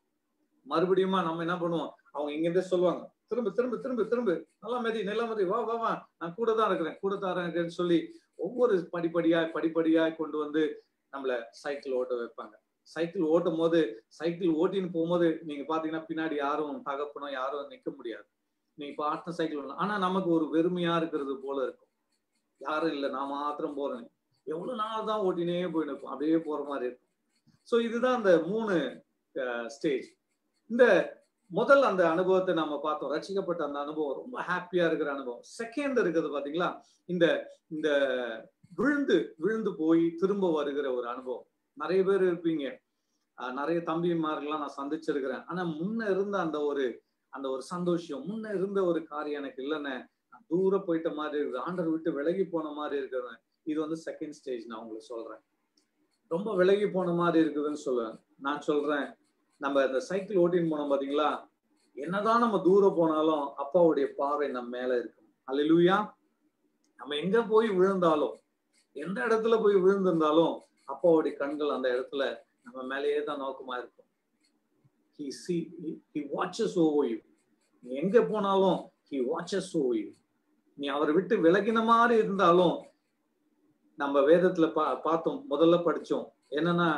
மறுபடியுமா நம்ம என்ன பண்ணுவோம், அவங்க இங்க இருந்தே சொல்லுவாங்க, திரும்ப திரும்ப திரும்ப திரும்ப நல்லா மதி நல்லா மதி வா வா வா நான் கூட தான் இருக்கிறேன் கூட தான் இருக்கிறேன்னு சொல்லி ஒவ்வொரு படிப்படியாய் படிப்படியாய் கொண்டு வந்து நம்மள சைக்கிள் ஓட்ட வைப்பாங்க. சைக்கிள் ஓட்டும் போது சைக்கிள் ஓட்டின்னு போகும்போது நீங்க பாத்தீங்கன்னா பின்னாடி யாரும் தகப்பனும் யாரும் நிக்க முடியாது. நீங்க பார்த்த சைக்கிள், ஆனா நமக்கு ஒரு வெறுமையா இருக்கிறது போல இருக்கும். யாரும் இல்லை, நான் மாத்திரம் போறேன். எவ்வளவு நாள் தான் ஓட்டினே போயிட்டு இருக்கும், அப்படியே போற மாதிரி இருக்கும். ஸோ இதுதான் அந்த மூணு ஸ்டேஜ். இந்த முதல் அந்த அனுபவத்தை நம்ம பார்த்தோம், ரட்சிக்கப்பட்ட அந்த அனுபவம் ரொம்ப ஹாப்பியா இருக்கிற அனுபவம். செகண்ட் இருக்கிறது பாத்தீங்களா, இந்த இந்த விழுந்து விழுந்து போய் திரும்ப வருகிற ஒரு அனுபவம். நிறைய பேர் இருப்பீங்க, நிறைய தம்பிமார்கள்லாம் நான் சந்திச்சிருக்கிறேன். ஆனா முன்ன இருந்த அந்த ஒரு அந்த ஒரு சந்தோஷம், முன்ன இருந்த ஒரு காரியம் எனக்கு இல்லைன்னு, நான் தூரம் போயிட்ட மாதிரி இருக்குது, ஆண்டர் விட்டு விலகி போன மாதிரி இருக்குது. இது வந்து செகண்ட் ஸ்டேஜ். நான் உங்களுக்கு சொல்றேன், ரொம்ப விலகி போன மாதிரி இருக்குதுன்னு சொல்லுவேன். நான் சொல்றேன், நம்ம இந்த சைக்கிள் ஓட்டின்னு போனோம் பாத்தீங்களா, என்னதான் நம்ம தூரம் போனாலும் அப்பாவுடைய பார்வை நம்ம மேல இருக்கும். அல்லேலூயா. நம்ம எங்க போய் விழுந்தாலும், எந்த இடத்துல போய் விழுந்திருந்தாலும் அப்பாவுடைய கண்கள் அந்த இடத்துல நம்ம மேலேயே தான் நோக்கமா இருக்கும். He see, he watches over you. நீ எங்க போனாலும் he watches over you. நீ அவரை விட்டு விலகின மாதிரி இருந்தாலும், நம்ம வேதத்துல பா பார்த்தோம் முதல்ல படிச்சோம் என்னன்னா,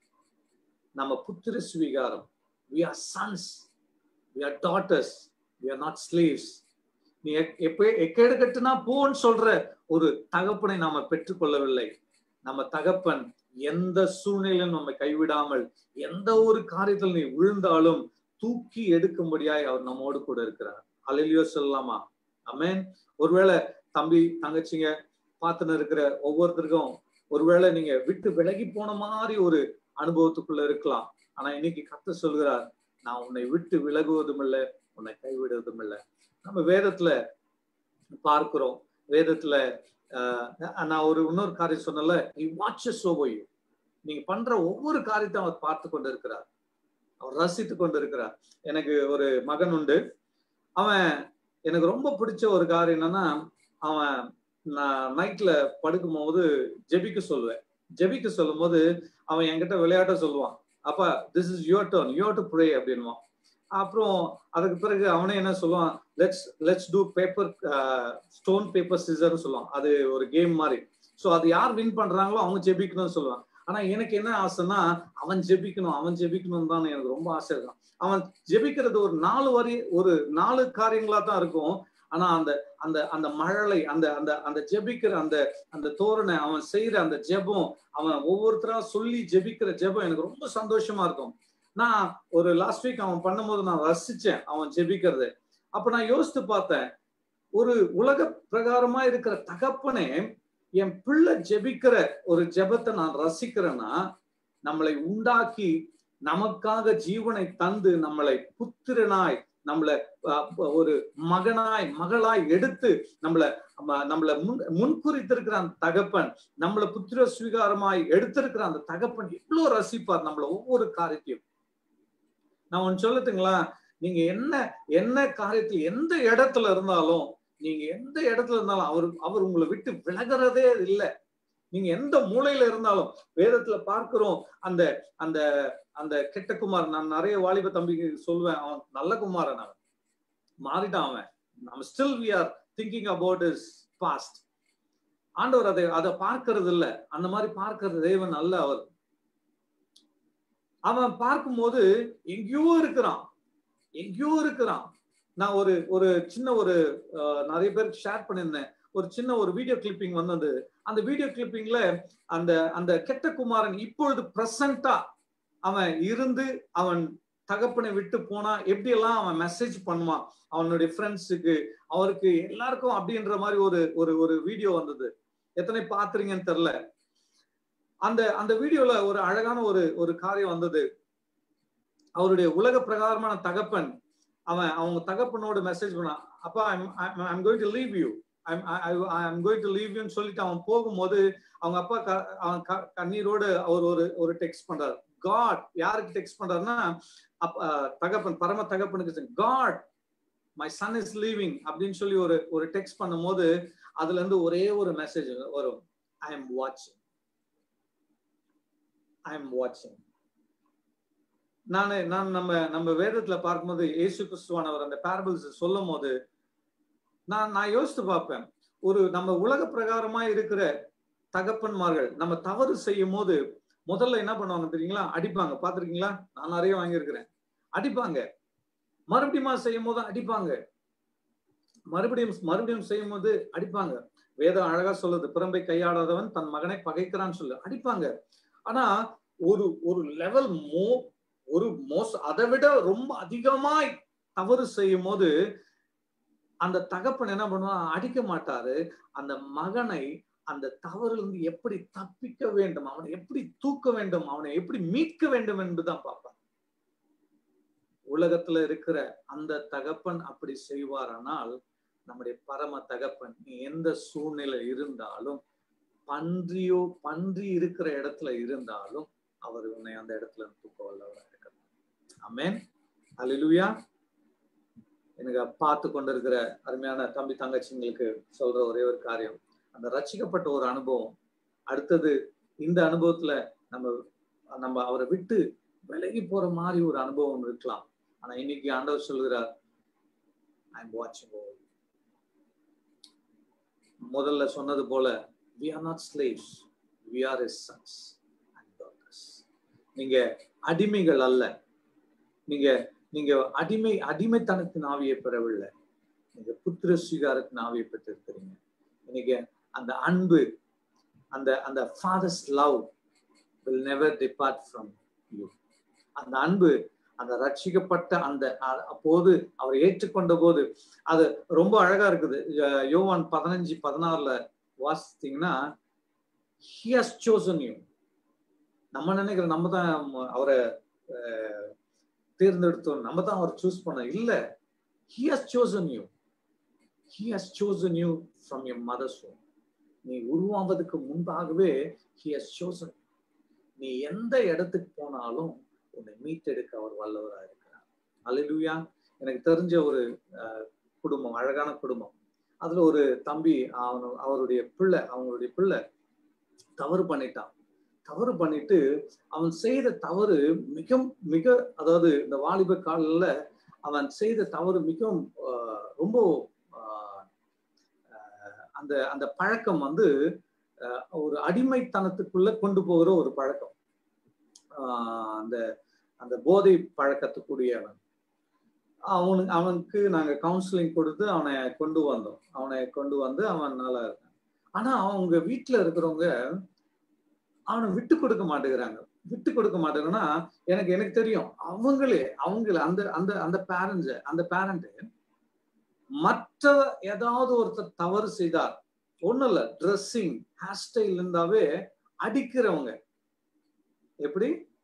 நம்ம புத்திர ஸ்வீகாரம், we are sons, we are daughters, we are not slaves. நீ எப்ப எக்கேடு கட்டுனா போன்னு சொல்ற ஒரு தகப்பனை நாம பெற்றுக்கொள்ளவில்லை. நம்ம தகப்பன் எந்த சூழ்நிலையிலும் நம்மை கைவிடாமல், எந்த ஒரு காரியத்தில் நீ விழுந்தாலும் தூக்கி எடுக்கும்படியாய் அவர் நம்மோடு கூட இருக்கிறார். அல்லேலூயா சொல்லலாமா? ஆமென். ஒருவேளை தம்பி தங்கச்சிங்க பார்த்துன்னு இருக்கிற ஒவ்வொருத்தருக்கும் ஒருவேளை நீங்க விட்டு விலகி போன மாதிரி ஒரு அனுபவத்துக்குள்ள இருக்கலாம். ஆனா இன்னைக்கு கர்த்தர் சொல்கிறார், நான் உன்னை விட்டு விலகுவதும் இல்லை, உன்னை கைவிடுவதும் இல்லை. நம்ம வேதத்துல பார்க்கிறோம். வேதத்துல ஆஹ் நான் ஒரு இன்னொரு காரியம் சொன்னல, he watches over you. நீங்க பண்ற ஒவ்வொரு காரியத்தையும் அவர் பார்த்து கொண்டு இருக்கிறார், அவர் ரசித்து கொண்டு இருக்கிறார். எனக்கு ஒரு மகன் உண்டு. அவன் எனக்கு ரொம்ப பிடிச்ச ஒரு காரியம் என்னன்னா, அவன் நான் நைட்ல படுக்கும் போது ஜெபிக்க சொல்லுவேன். ஜெபிக்க சொல்லும் போது அவன் என்கிட்ட விளையாட்ட சொல்லுவான், அப்பா this is your turn, you have to pray அப்படின்வான். அப்புறம் அதுக்கு பிறகு அவனே என்ன சொல்லுவான், let's let's do paper stone paper சிசர்னு சொல்லுவான். அது ஒரு கேம் மாதிரி. ஸோ அது யார் வின் பண்றாங்களோ அவங்க ஜெபிக்கணும்னு சொல்லுவான். ஆனா எனக்கு என்ன ஆசைன்னா அவன் ஜெபிக்கணும் அவன் ஜெபிக்கணும் தான் எனக்கு ரொம்ப ஆசை இருக்கும். அவன் ஜெபிக்கிறது ஒரு நாலு வரி ஒரு நாலு காரியங்களா தான் இருக்கும். ஆனா அந்த அந்த அந்த மழலை அந்த அந்த அந்த ஜெபிக்கிற அந்த அந்த தோரணை அவன் செய்யற அந்த ஜெபம், அவன் ஒவ்வொருத்தரா சொல்லி ஜெபிக்கிற ஜெபம் எனக்கு ரொம்ப சந்தோஷமா இருக்கும். நான் ஒரு லாஸ்ட் வீக் அவன் பண்ணும்போது நான் ரசிச்சேன் அவன் ஜெபிக்கிறது. அப்ப நான் யோசித்து பார்த்தேன், ஒரு உலக பிரகாரமா இருக்கிற தகப்பனே என் பிள்ளை ஜெபிக்கிற ஒரு ஜெபத்தை நான் ரசிக்கிறேன்னா, நம்மளை உண்டாக்கி நமக்காக ஜீவனை தந்து நம்மளை புத்திரனாய் நம்மளை ஒரு மகனாய் மகளாய் எடுத்து நம்மளை நம்மளை முன் முன்குறித்திருக்கிற அந்த தகப்பன், நம்மளை புத்திர சுவீகாரமாய் எடுத்திருக்கிற அந்த தகப்பன் எவ்வளவு ரசிப்பார் நம்மள ஒவ்வொரு காரியத்தையும். நான் ஒன்னு சொல்லட்டுங்களா, நீங்க என்ன என்ன காரியத்தில் எந்த இடத்துல இருந்தாலும் நீங்க எந்த இடத்துல இருந்தாலும் அவர் அவர் உங்களை விட்டு விலகிறதே இல்லை. நீங்க எந்த மூலையில இருந்தாலும் வேதத்துல பார்க்கிறோம், அந்த அந்த அந்த கெட்ட குமார், நான் நிறைய வாலிப தம்பிக்கு சொல்லுவேன், அவன் நல்ல குமாரன், அவன் மாறிட்டான், அவன் நம்ம still we are thinking about his past. ஆண்டவர் அதை அதை பார்க்கறது இல்லை, அந்த மாதிரி பார்க்கறது தேவன் அல்ல. அவர் அவன் பார்க்கும்போது எங்கேயோ இருக்கிறான் எங்கேயோ இருக்கிறான். நான் ஒரு ஒரு சின்ன ஒரு நிறைய பேருக்கு ஷேர் பண்ணியிருந்தேன், ஒரு சின்ன ஒரு வீடியோ கிளிப்பிங் வந்தது. அந்த வீடியோ கிளிப்பிங்ல அந்த அந்த கெட்ட குமாரன் இப்பொழுது பிரசண்டா அவன் இருந்து அவன் தகப்பனை விட்டு போனா எப்படி எல்லாம் அவன் மெசேஜ் பண்ணுவான் அவனுடைய ஃப்ரெண்ட்ஸுக்கு, அவருக்கு எல்லாருக்கும் அப்படின்ற மாதிரி ஒரு ஒரு ஒரு வீடியோ வந்தது. எத்தனை பாத்துறீங்கன்னு தெரியல. அந்த அந்த வீடியோல ஒரு அழகான ஒரு ஒரு காரியம் வந்தது. அவருடைய உலக பிரகாரமான தகப்பன் அவன் அவங்க தகப்பனோட மெசேஜ் பண்ணான், அப்பா I'm going to leave you I'm going to leave யூன்னு சொல்லிட்டு அவன் போகும்போது அவங்க அப்பா அவன் கண்ணீரோடு அவர் ஒரு ஒரு டெக்ஸ்ட் பண்றாரு. காட் யாருக்கு டெக்ஸ்ட் பண்றாருன்னா தகப்பன், பரம தகப்பனுக்கு, God my son is leaving அப்படின்னு சொல்லி ஒரு ஒரு டெக்ஸ்ட் பண்ணும்போது அதுல இருந்து ஒரே ஒரு மெசேஜ் வரும், ஐ எம் வாட்சிங் ஐ எம் வாட்சிங். நானு நான் நம்ம நம்ம வேதத்துல பார்க்கும்போது இயேசு கிறிஸ்துவானவர் அந்த பேரபிள்ஸ் சொல்லும் போது நான் நான் யோசித்து பார்ப்பேன், ஒரு நம்ம உலக பிரகாரமா இருக்கிற தகப்பன்மார்கள் நம்ம தவறு செய்யும் போது முதல்ல என்ன பண்ணுவாங்க தெரியுங்களா? அடிப்பாங்க. பாத்திருக்கீங்களா? நான் நிறைய வாங்கியிருக்கிறேன். அடிப்பாங்க. மறுபடியும் செய்யும் போது அடிப்பாங்க. மறுபடியும் மறுபடியும் செய்யும் போது அடிப்பாங்க. வேதம் அழகா சொல்லுது, பிறம்பை கையாடாதவன் தன் மகனை பகைக்கிறான்னு சொல்லு. அடிப்பாங்க. ஆனா ஒரு ஒரு லெவல் மோ ஒரு மோச அதை விட ரொம்ப அதிகமாய் தவறு செய்யும் போது அந்த தகப்பன் என்ன பண்ணுவான்? அடிக்க மாட்டாரு. அந்த மகனை அந்த தவறிலிருந்து எப்படி தப்பிக்க வேண்டும், அவனை எப்படி தூக்க வேண்டும், அவனை எப்படி மீட்க வேண்டும் என்றுதான் பார்ப்பான். உலகத்துல இருக்கிற அந்த தகப்பன் அப்படி செய்வாரானால் நம்முடைய பரம தகப்பன் நீ எந்த சூழ்நிலை இருந்தாலும், பன்றியோ பன்றி இருக்கிற இடத்துல இருந்தாலும் அவர் உன்னை அந்த இடத்துல தூக்க வல்லவராக இருக்கிறார். ஆமென். அல்லேலூயா. எனக்கு பார்த்து கொண்டிருக்கிற அருமையான தம்பி தங்கச்சிங்களுக்கு சொல்ற ஒரே ஒரு காரியம், அந்த ரட்சிக்கப்பட்ட ஒரு அனுபவம், அடுத்தது இந்த அனுபவத்துல நம்ம நம்ம அவரை விட்டு விலகி போற மாதிரி ஒரு அனுபவம் இருக்கலாம். ஆனா இன்னைக்கு ஆண்டவர் சொல்கிறார், ஐ எம் வாட்சிங் ஓவர். முதல்ல சொன்னது போல we are not slaves, we are his sons and daughters. நீங்க அடிமைகள் அல்ல. நீங்க நீங்க அடிமை அடிமைத்தனத்தின் ஆவியை பெறவில்லை, நீங்க புத்திர சுவீகாரத்தின் ஆவியை பெற்றிருக்கிறீங்க. இன்னைக்கு அந்த அன்பு, அந்த அந்த father's love will never depart from you. அந்த அன்பு, அந்த ரட்சிக்கப்பட்ட அந்த அப்போது அவர் ஏற்றுக்கொண்ட போது அது ரொம்ப அழகா இருக்குது. யோவான் பதினஞ்சு பதினாறுல வாசித்தீங்கன்னா, he has chosen you. நம்ம நினைக்கிற நம்ம தான் அவரை தேர்ந்தெடுத்தோம், நம்ம தான் அவரை சூஸ் பண்ண. இல்ல, he has chosen you. he has chosen you from your mother's womb. நீ உருவாவதற்கு முன்பாகவே he has chosen. நீ எந்த இடத்துக்கு போனாலும் உன்னை மீட்டெடுக்க அவர் வல்லவராக இருக்கிறார். அல்லேலூயா. எனக்கு தெரிஞ்ச ஒரு குடும்பம், அழகான குடும்பம். அதுல ஒரு தம்பி, அவன் அவருடைய பிள்ளை அவங்களுடைய பிள்ளை தவறு பண்ணிட்டான். தவறு பண்ணிட்டு அவன் செய்த தவறு மிக மிக அதாவது இந்த வாலிப காலில அவன் செய்த தவறு மிகவும் ரொம்ப அந்த அந்த பழக்கம் வந்து ஒரு அடிமைத்தனத்துக்குள்ள கொண்டு போகிற ஒரு பழக்கம். ஆஹ் அந்த அந்த போதை பழக்கத்துக்குரியவன். அவனுக்கு அவனுக்கு நாங்க கவுன்சிலிங் கொடுத்து அவனை கொண்டு வந்தோம். அவனை கொண்டு வந்து அவன் நல்லா இருக்கான். ஆனா அவங்க வீட்டுல இருக்கிறவங்க அவனை விட்டு கொடுக்க மாட்டேங்கிறாங்க. விட்டு கொடுக்க மாட்டேங்கன்னா எனக்கு எனக்கு தெரியும் அவங்களே அவங்கள அந்த அந்த அந்த பேரண்ட்ஸ் அந்த பேரண்ட் மற்ற ஏதாவது ஒருத்தர் தவறு செய்தார், ஒண்ணும் இல்ல, ட்ரெஸ்ஸிங் ஹேர் ஸ்டைல் இருந்தாவே அடிக்கிறவங்க. எப்படி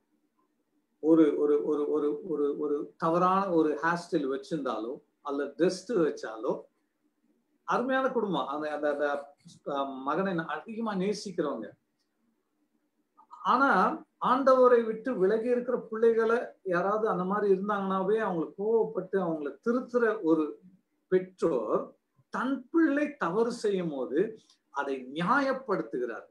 ஒரு ஒரு ஒரு ஒரு ஒரு ஒரு தவறான ஒரு ஹேர் ஸ்டைல் வச்சிருந்தாலோ அல்ல ட்ரெஸ் வச்சாலோ, அருமையான குடும்பம், அந்த அந்த மகனை அதிகமா நேசிக்கிறவங்க. ஆனா ஆண்டவரை விட்டு விலகி இருக்கிற பிள்ளைகளை யாராவது அந்த மாதிரி இருந்தாங்கன்னாவே அவங்களுக்கு கோவப்பட்டு அவங்களை திருத்துற ஒரு பெற்றோர் தன் பிள்ளை தவறு செய்யும் போது அதை நியாயப்படுத்துகிறார்.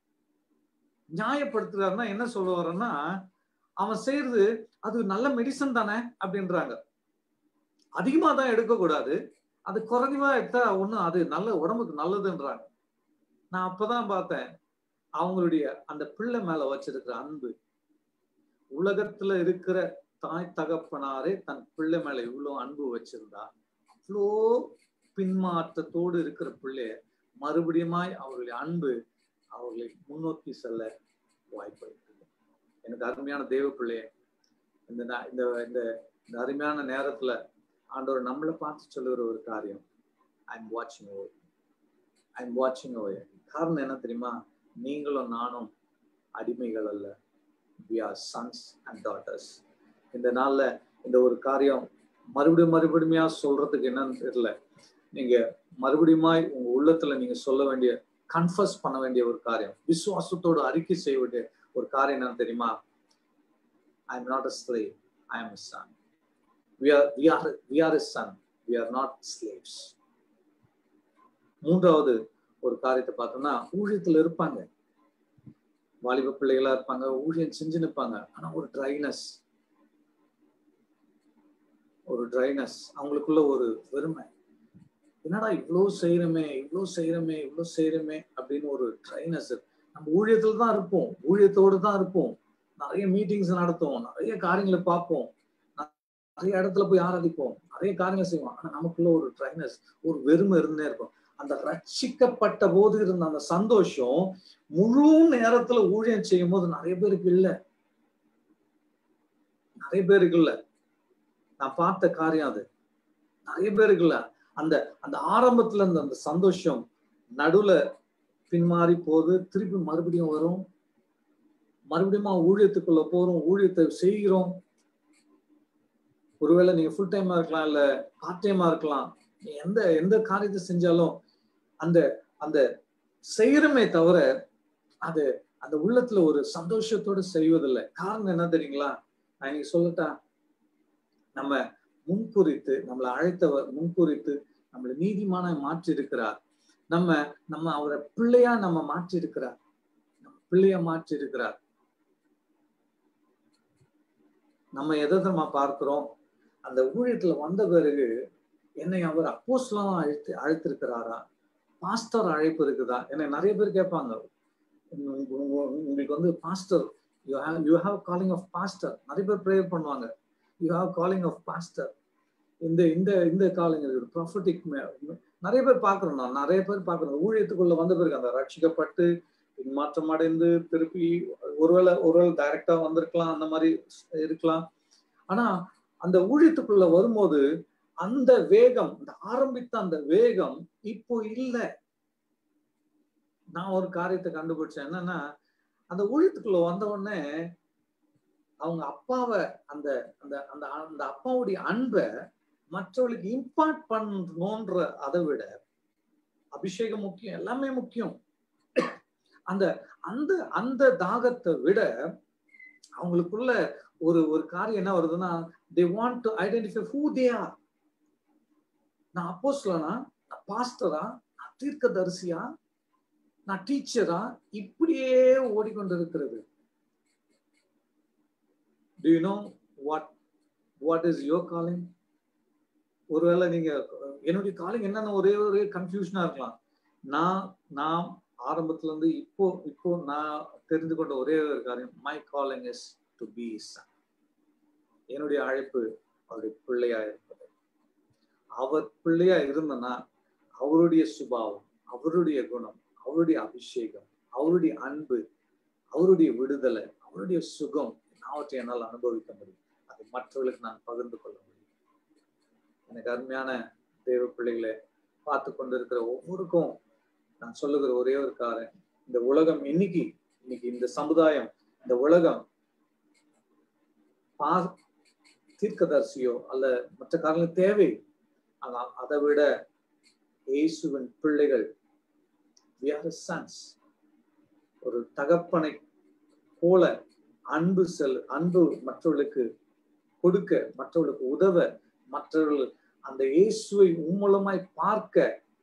நியாயப்படுத்துகிறாருன்னா என்ன சொல்ல வர்றேன்னா, அவன் செய்யறது அது நல்ல மெடிசன் தானே அப்படின்றாங்க. அதிகமா தான் எடுக்கக்கூடாது, அது குறைவா எடுத்தா ஒண்ணும் அது நல்ல உடம்புக்கு நல்லதுன்றாங்க. நான் அப்பதான் பார்த்தேன் அவங்களுடைய அந்த பிள்ளை மேல வச்சிருக்கிற அன்பு. உலகத்துல இருக்கிற தாய் தகப்பனாரே தன் பிள்ளை மேல இவ்வளவு அன்பு வச்சிருந்தா, அவ்வளோ பின்மாற்றத்தோடு இருக்கிற பிள்ளைய மறுபடியுமாய் அவர்களுடைய அன்பு அவர்களை முன்னோக்கி செல்ல வாய்ப்பு இருக்குது. எனக்கு அருமையான தேவ பிள்ளைய, இந்த இந்த இந்த அருமையான நேரத்துல ஆண்டவர் நம்மளை பார்த்து சொல்லுகிற ஒரு காரியம், ஐ எம் வாட்சிங் ஓவர், ஐ எம் வாட்சிங் ஓவர். காரணம் என்ன தெரியுமா? நீங்களும் நானும் அடிமைகள் அல்ல, we are sons and daughters. இந்த நாள்ல இந்த ஒரு காரியம் மறுபடியும் மறுபடியுமா சொல்றதுக்கு என்னன்னு தெரியல. நீங்க மறுபடியுமாய் உங்க உள்ளத்துல நீங்க சொல்ல வேண்டிய, கன்ஃபஸ் பண்ண வேண்டிய ஒரு காரியம், விசுவாசத்தோடு அறிக்கை செய்ய வேண்டிய ஒரு காரியம் என்னன்னு தெரியுமா? I am not a slave, I am a son. We are we are we are a son, we are not slaves. மூன்றாவது ஒரு காரியத்தை பார்த்தோம்னா, ஊழியத்துல இருப்பாங்க, வாலிப பிள்ளைகளா இருப்பாங்க, ஊழியம் செஞ்சு நிற்பாங்க, ஆனா ஒரு ட்ரைனஸ், ஒரு ட்ரைனஸ் அவங்களுக்குள்ள ஒரு வெறுமை. என்னடா இவ்வளவு செய்யறமே இவ்வளவு செய்யறமே இவ்வளவு செய்யறமே அப்படின்னு ஒரு ட்ரைனஸ். நம்ம ஊழியத்துல தான் இருப்போம், ஊழியத்தோடு தான் இருப்போம், நிறைய மீட்டிங்ஸ் நடத்துவோம், நிறைய காரியங்களை பார்ப்போம், நிறைய இடத்துல போய் ஆராதிப்போம், நிறைய காரியங்கள் செய்வோம். ஆனா நமக்குள்ள ஒரு ட்ரைனஸ், ஒரு வெறுமை இருந்தே இருக்கும். அந்த ரட்சிக்கப்பட்ட போது இருந்த அந்த சந்தோஷம் முழு நேரத்துல ஊழியம் செய்யும் போது நிறைய பேருக்கு இல்ல, நிறைய பேருக்கு இல்ல. நான் பார்த்த காரியம் அது, நிறைய பேருக்கு இல்ல. அந்த அந்த ஆரம்பத்துல இருந்த அந்த சந்தோஷம் நடுவுல பின்மாறி போது, திருப்பி மறுபடியும் வரும், மறுபடியும் ஊழியத்துக்குள்ள போறோம், ஊழியத்தை செய்கிறோம். ஒருவேளை நீங்க ஃபுல் டைமா இருக்கலாம், இல்ல பார்ட் டைமா இருக்கலாம். எந்த எந்த காரியத்தை செஞ்சாலும் அந்த அந்த செய்யறமே தவிர அது அந்த உள்ளத்துல ஒரு சந்தோஷத்தோடு செய்வதில்லை. காரணம் என்ன தெரியுங்களா? நான் இன்னைக்கு சொல்லட்டா, நம்ம முன்குறித்து, நம்மளை அழைத்தவர் முன்குறித்து நம்மளை நீதிமான மாற்றி இருக்கிறார். நம்ம நம்ம அவரை பிள்ளையா நம்ம மாற்றி இருக்கிறார், நம்ம பிள்ளையா மாற்றி இருக்கிறார். நம்ம எதை நம்ம பார்க்கிறோம்? அந்த ஊழியத்துல வந்த பிறகு என்னை அவர் அப்போஸ்தலனா அழைத்து அழைத்திருக்கிறாரா, பாஸ்டர் அழைப்பு இருக்குதா? என்னை நிறைய பேர் கேட்பாங்க, உங்களுக்கு வந்து pastor, you have you have calling of pastor. நிறைய பேர் ப்ரேயர் பண்ணுவாங்க, you have calling of pastor. இந்த இந்த இந்த காலிங் இருக்குது, ப்ராஃபட்டிக். நிறைய பேர் பார்க்கிறோம், நான் நிறைய பேர் பார்க்கிறோம். ஊழியத்துக்குள்ள வந்த பிறகு அந்த ரட்சிக்கப்பட்டு மாற்றம் அடைந்து திருப்பி ஒருவேளை ஒருவேளை டைரக்டா வந்திருக்கலாம், அந்த மாதிரி இருக்கலாம். ஆனா அந்த ஊழியத்துக்குள்ள வரும்போது அந்த வேகம், அந்த ஆரம்பித்த அந்த வேகம் இப்போ இல்லை. நான் ஒரு காரியத்தை கண்டுபிடிச்சேன், என்னன்னா அந்த ஊழியத்துக்குள்ள வந்த உடனே அவங்க அப்பாவை அந்த அந்த அந்த அந்த அப்பாவுடைய அன்பை மற்றவர்களுக்கு இம்பார்ட் பண்ணணும்ன்ற அதை விட அபிஷேகம் முக்கியம், எல்லாமே முக்கியம். அந்த அந்த அந்த தாகத்தை விட அவங்களுக்குள்ள ஒரு ஒரு காரியம் என்ன வருதுன்னா, they want to identify who they are. நான் அப்போஸ்தலனா, நான் பாஸ்டரா, நான் தீர்க்கதரிசியா, நான் டீச்சரா, இப்படியே ஓடிக்கொண்டிருக்கிறது. Do you know what what is your calling? ஒருவேளை நீங்க என்னுடைய காலிங் என்னன்னு ஒரே ஒரே கன்ஃபியூஷனா இருக்கலாம். நான் நான் ஆரம்பத்துல இருந்து இப்போ இப்போ நான் தெரிந்து கொண்ட ஒரே ஒரு காரியம், my calling is to be son. என்னுடைய அழைப்பு அவருடைய பிள்ளையா இருப்பது. அவர் பிள்ளையா இருந்தனா அவருடைய சுபாவம், அவருடைய குணம், அவருடைய அபிஷேகம், அவருடைய அன்பு, அவருடைய விடுதலை, அவருடைய சுகம் எல்லாவற்றை என்னால் அனுபவிக்க முடியும். அதை மற்றவர்களுக்கு நான் பகிர்ந்து கொள்ள முடியும். எனக்கு அருமையான தேவ பிள்ளைகளை பார்த்து கொண்டிருக்கிற ஒவ்வொருக்கும் நான் சொல்லுகிற ஒரே ஒரு காரணம், இந்த உலகம் இன்னைக்கு இன்னைக்கு இந்த சமுதாயம், இந்த உலகம் பா தீர்க்கதரிசியோ அல்ல மற்ற காரணங்கள் தேவை. ஆனால் அதை விட இயேசுவின் பிள்ளைகள், we are the sons. ஒரு தகப்பனை போல அன்பு செல் அன்பு மற்றவர்களுக்கு கொடுக்க, மற்றவர்களுக்கு உதவ, மற்றவர்கள் அந்த இயேசுவை உம்மூலமாய் பார்க்க,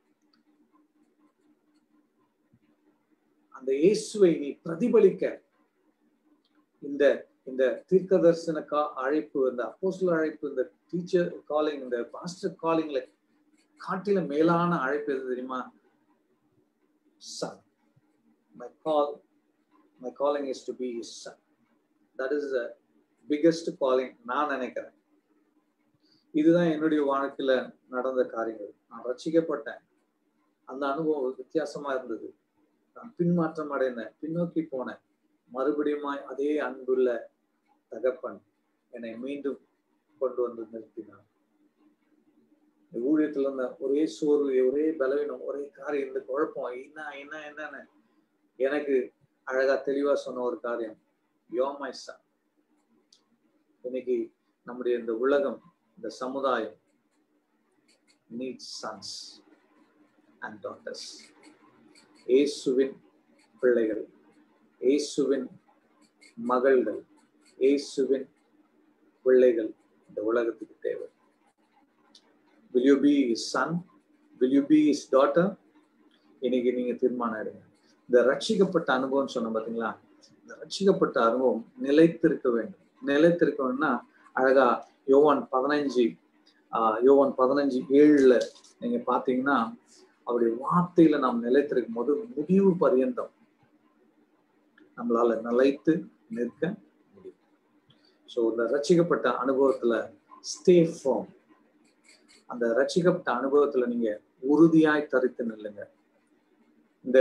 அந்த இயேசுவை நீ பிரதிபலிக்க, இந்த இந்த தீர்க்க தரிசன கா அழைப்பு, இந்த அப்போஸ்தல அழைப்பு, இந்த டீச்சர் காலிங், இந்த பாஸ்டர் காலிங்ல காட்டில மேலான அழைப்பு எது தெரியுமா? Son. My call, my calling is to be his son. That is the biggest calling நான் நினைக்கிறேன். இதுதான் என்னுடைய வாழ்க்கையில நடந்த காரியங்கள். நான் ரட்சிக்கப்பட்டேன், அந்த அனுபவம் வித்தியாசமா இருந்தது. நான் பின்மாற்றம் அடைந்தேன், பின்னோக்கி போனேன். மறுபடியும் அதே அன்புள்ள தகப்பன் என்னை மீண்டும் கொண்டு வந்து நிறுத்தினார். ஊழியத்துல இருந்த ஒரே சோர்வு, ஒரே பலவீனம், ஒரே காரியம், இந்த குழப்பம் என்ன என்ன என்னன்னு எனக்கு அழகா தெளிவா சொன்ன ஒரு காரியம், யூ ஆர் மை சன். இன்னைக்கு நம்முடைய இந்த உலகம், இந்த சமுதாயம் நீட்ஸ் சன்ஸ் அண்ட் டாட்டர்ஸ். இயேசுவின் பிள்ளைகள், இயேசுவின் மகள்கள், இயேசுவின் பிள்ளைகள் இந்த உலகத்துக்கு தேவை. Will you be his son? Will you be his daughter? இன்னைக்கு நீங்க தீர்மானம் எடுங்க. இந்த ரட்சிக்கப்பட்ட அனுபவம் சொன்ன பாத்தீங்களா, இந்த ரட்சிக்கப்பட்ட அனுபவம் நிலைத்திருக்க வேண்டும். நிலைத்திருக்க வேணும்னா அழகா யோவான் பதினஞ்சு ஆஹ் யோவான் பதினஞ்சு ஏழுல நீங்க பாத்தீங்கன்னா, அவருடைய வார்த்தையில நாம் நிலைத்திருக்கும் போது முடிவு பரியந்தம் நம்மளால நிலைத்து நிற்க முடியும். ஸோ இந்த ரட்சிக்கப்பட்ட அனுபவத்துல ஸ்டே ஃபார்ம். அந்த ரட்சிக்கப்பட்ட அனுபவத்துல நீங்க உறுதியாய் தரித்து நில்லுங்க. இந்த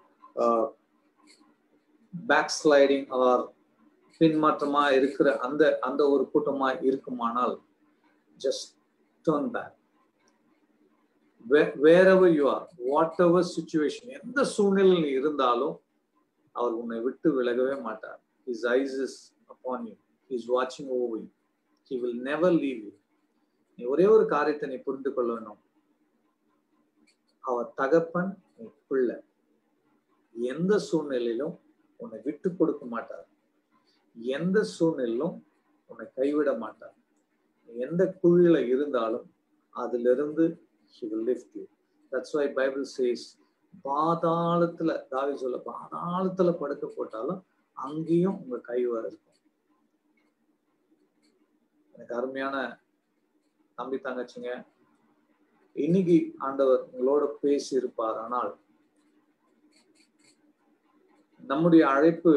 பேக் ஸ்லைடிங் ஆர் பின்மாற்றமா இருக்கிற அந்த அந்த ஒரு கூட்டமா இருக்குமானால் just turn back. wherever you are, whatever situation, எந்த சூழ்நிலையில் இருந்தாலும் அவர் உன்னை விட்டு விலகவே மாட்டார். His eyes is upon you. He is watching over you. He will never leave you. நீ ஒரே ஒரு காரியத்தை நீ புரிந்து கொள்ள வேண்டும், அவர் தகப்பன், நீ பிள்ளை. எந்த சூழ்நிலையிலும் உன்னை விட்டு கொடுக்க மாட்டார், எந்த சூழ்நிலையிலும் உன்னை கைவிட மாட்டார். எந்த குழியில இருந்தாலும் அதிலிருந்து he will lift you. That's why Bible says, பாதாளத்துல, தாவீது சொல்ல, பாதாளத்துல படுக்க போட்டாலும் அங்கேயும் உங்க கை வர இருக்கும். எனக்கு அருமையான தம்பி தங்கச்சிங்க, இன்னைக்கு ஆண்டவர் உங்களோட பேசி இருப்பார். ஆனால் நம்முடைய அழைப்பு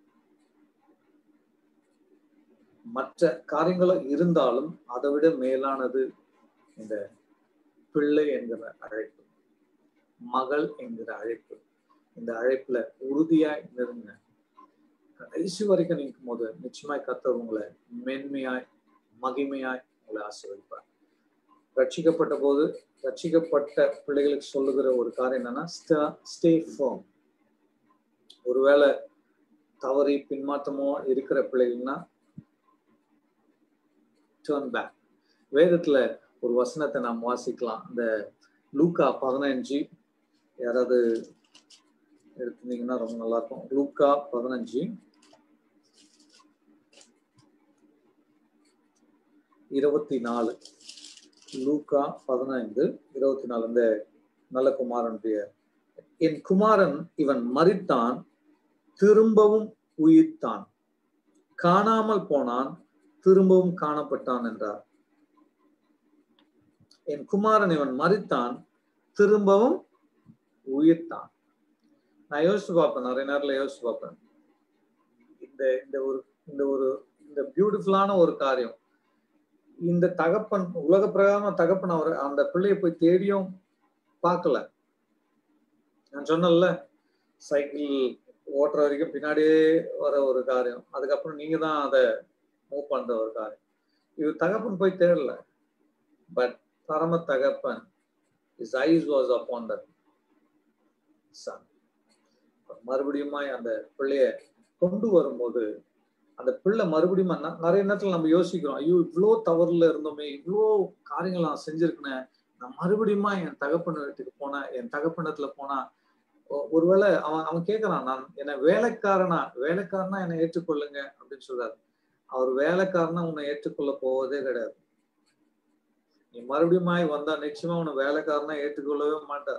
மற்ற காரியங்களும் இருந்தாலும் அதை விட மேலானது இந்த பிள்ளை என்கிற அழைப்பு, மகள் என்கிற அழைப்பு. இந்த அழைப்புல உறுதியாய் நிறுங்க. கடைசி வரைக்கும் நிற்கும் போது நிச்சயமாய் கர்த்தர் உங்களை மென்மையாய் மகிமையாய் உங்களை ஆசீர்வதிப்பார். ரட்சிக்கப்பட்ட போது ரட்சிக்கப்பட்ட பிள்ளைகளுக்கு சொல்லுகிற ஒரு காரியம் என்னன்னா, ஸ்டே ஃபார்ம். ஒருவேளை தவறி பின்மாற்றமோ இருக்கிற பிள்ளைகள்னா டர்ன் பேக். வேதத்துல ஒரு வசனத்தை நாம் வாசிக்கலாம். இந்த லூக்கா பதினஞ்சு, யாராவது எடுத்திருந்தீங்கன்னா ரொம்ப நல்லா இருக்கும். லூக்கா பதினஞ்சு இருபத்தி நாலு லூக்கா பதினைந்து இருபத்தி நாலு இந்த நல்ல குமாரனுடைய, என் குமாரன் இவன் மரித்தான், திரும்பவும் உயிர்த்தான், காணாமல் போனான், திரும்பவும் காணப்பட்டான் என்றார். என் குமாரன் இவன் மரித்தான், திரும்பவும் உயிர்த்தான். நான் யோசிச்சு பார்ப்பேன், நிறைய நேரத்துல யோசிச்சு பார்ப்பேன். இந்த இந்த ஒரு இந்த ஒரு இந்த பியூட்டிஃபுல்லான ஒரு காரியம். இந்த தகப்பன் உலக பிரகாரமா தகப்பன் அவர் அந்த பிள்ளையை போய் தேடியும் பார்க்கல. நான் சொன்னேன்ல, சைக்கிள் ஓட்டுற வரைக்கும் பின்னாடியே வர ஒரு காரியம், அதுக்கப்புறம் நீங்க தான் அதை மூவ் பண்ற ஒரு காரியம். இது தகப்பன் போய் தேடல, பட் பரம தகப்பன் his eyes was upon that son. மறுபடியும் அந்த பிள்ளைய கொண்டு வரும்போது அந்த பிள்ளை மறுபடியும் நிறைய நேரத்துல நம்ம யோசிக்கிறோம், ஐயோ இவ்வளோ தவறுல இருந்தோமே, இவ்வளோ காரியங்கள் நான் செஞ்சிருக்கேன், நான் மறுபடியுமா என் தகப்பன் வீட்டுக்கு போனா, என் தகப்பனத்துல போனா, ஒருவேளை அவன் அவன் கேட்கறான், நான் என்ன வேலைக்காரனா வேலைக்காரனா என்னை ஏற்றுக்கொள்ளுங்க அப்படின்னு சொல்றாரு. அவர் வேலைக்காரனா உன்னை ஏற்றுக்கொள்ள போவதே கிடையாது. நீ மறுபடியும் வந்தா நிச்சயமா உன்னை வேலைக்காரனா ஏற்றுக்கொள்ளவே மாட்டார்.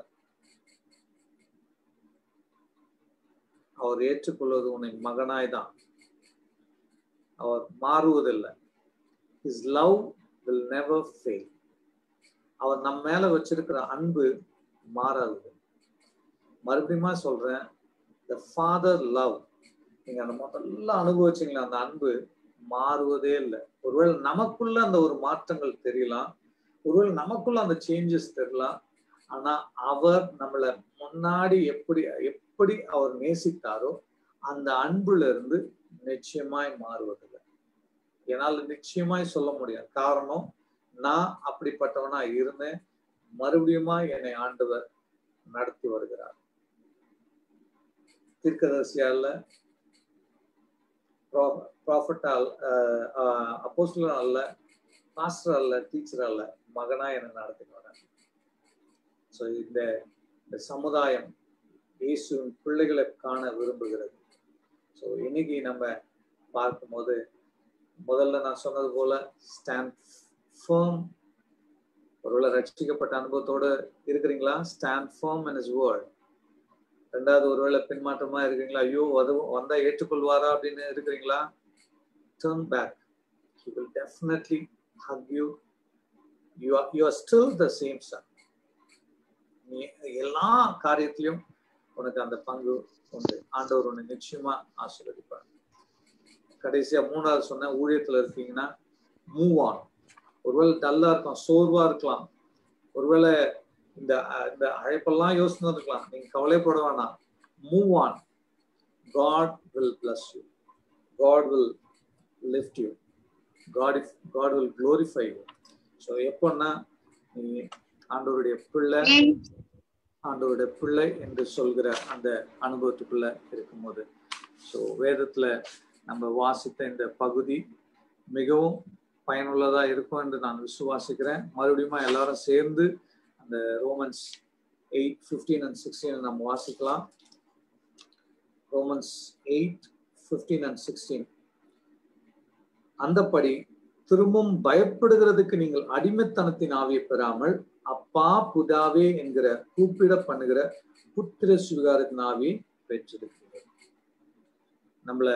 அவர் ஏற்றுக்கொள்வது உன்னை மகனாய் தான். அவர் மாறுவதில்லை. His love will never fail. அவர் நம்ம மேல வச்சிருக்கிற அன்பு மாறாது. மறுபடியுமா சொல்றேன், the father love, நீங்க அந்த முதல்ல அனுபவிச்சீங்களா அந்த அன்பு மாறுவதே இல்லை. ஒருவேளை நமக்குள்ள அந்த ஒரு மாற்றங்கள் தெரியலாம், ஒருவேளை நமக்குள்ள அந்த சேஞ்சஸ் தெரியலாம், ஆனா அவர் நம்மளை முன்னாடி எப்படி எப்படி அவர் நேசித்தாரோ அந்த அன்புல இருந்து நிச்சயமாய் மாறுவதில்லை. என்னால் நிச்சயமாய் சொல்ல முடியாது. காரணம், நான் அப்படிப்பட்டவனா இருந்தேன், மறுபடியுமா என்னை ஆண்டவர் நடத்தி வருகிறார். தீர்க்கதரிசியா இல்ல, ப்ராஃபட்டா அப்போஸ்தலர் அல்ல, பாஸ்டர் அல்ல, டீச்சர் அல்ல, மகனா என்னை நடத்தி வர்றார். ஸோ இந்த இந்த சமுதாயம் இயேசுவின் பிள்ளைகளை காண விரும்புகிறது. ஸோ இன்னைக்கு நம்ம பார்க்கும்போது முதல்ல நான் சொன்னது போல ஸ்டாண்ட் ஃபர்ம். ஒருவேளை ரட்சிக்கப்பட்ட அனுபவத்தோடு இருக்கிறீங்களா? Stand firm in his word. ரெண்டாவது, ஒருவேளை பின்மாற்றமா இருக்கீங்களா? ஐயோ அது வந்தா ஏற்றுக்கொள்வாரா அப்படின்னு இருக்கிறீங்களா? Turn back. He will definitely hug you. You are, you are still the same son. நீ எல்லா காரியத்திலும் உனக்கு அந்த பங்கு உண்டு. ஆண்டவர் உன்னை நிச்சயமா ஆசீர்வதிப்பார். கடைசியா மூணாவது சொன்ன, ஊழியத்துல இருக்கீங்கன்னா மூவ் ஆன். ஒருவேளை டல்லா இருக்கலாம், சோர்வா இருக்கலாம், ஒருவேளை இந்த இந்த அழைப்பெல்லாம் யோசனை இருக்கலாம், நீங்க கவலைப்பட வேணாம். Move on. God will bless you. God will lift you. God if God will glorify you. So எப்போன்னா நீ ஆண்டவருடைய பிள்ளை ஆண்டவருடைய பிள்ளை என்று சொல்கிற அந்த அனுபவத்துக்குள்ள இருக்கும்போது. ஸோ வேதத்துல நம்ம வாசித்த இந்த பகுதி மிகவும் பயனுள்ளதா இருக்கும் என்று நான் விசுவாசிக்கிறேன். மறுபடியும் எல்லாரும் சேர்ந்து அந்த Romans eight fifteen and sixteen நம்ம வாசிக்கலாம். Romans eight fifteen and sixteen. அந்தப்படி திரும்பவும் பயப்படுகிறதுக்கு நீங்கள் அடிமைத்தனத்தின் ஆவியை பெறாமல் அப்பா புதாவே என்கிற கூப்பிட பண்ணுகிற புத்திர சுவிகாரத்தின் ஆவியை பெற்றிருக்கிறீர்கள். நம்மள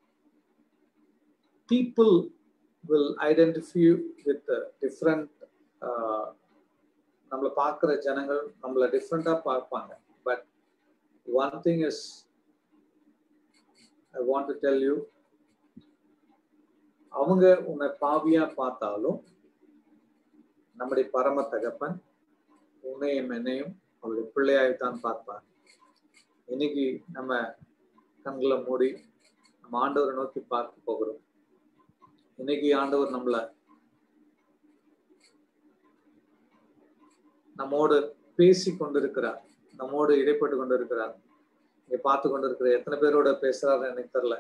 people will identify with different uh, நம்மளை பார்க்குற ஜனங்கள் நம்மளை டிஃப்ரெண்டா பார்ப்பாங்க. But one thing is I want to tell you, அவங்க உன்னை பாவியா பார்த்தாலும் நம்முடைய பரம தகப்பன் உன்னையும் என்னையும் அவருடைய பிள்ளையாய்த்தான் பார்ப்பார். இன்னைக்கு நம்ம கண்களை மூடி நம்ம ஆண்டவரை நோக்கி பார்க்க போகிறோம். இன்னைக்கு ஆண்டவர் நம்மளை நம்மோடு பேசி கொண்டிருக்கிறார், நம்மோடு இடைப்பட்டு கொண்டிருக்கிறார். இங்க பார்த்து கொண்டிருக்கிற எத்தனை பேரோட பேசுறாரு எனக்கு தெரியல.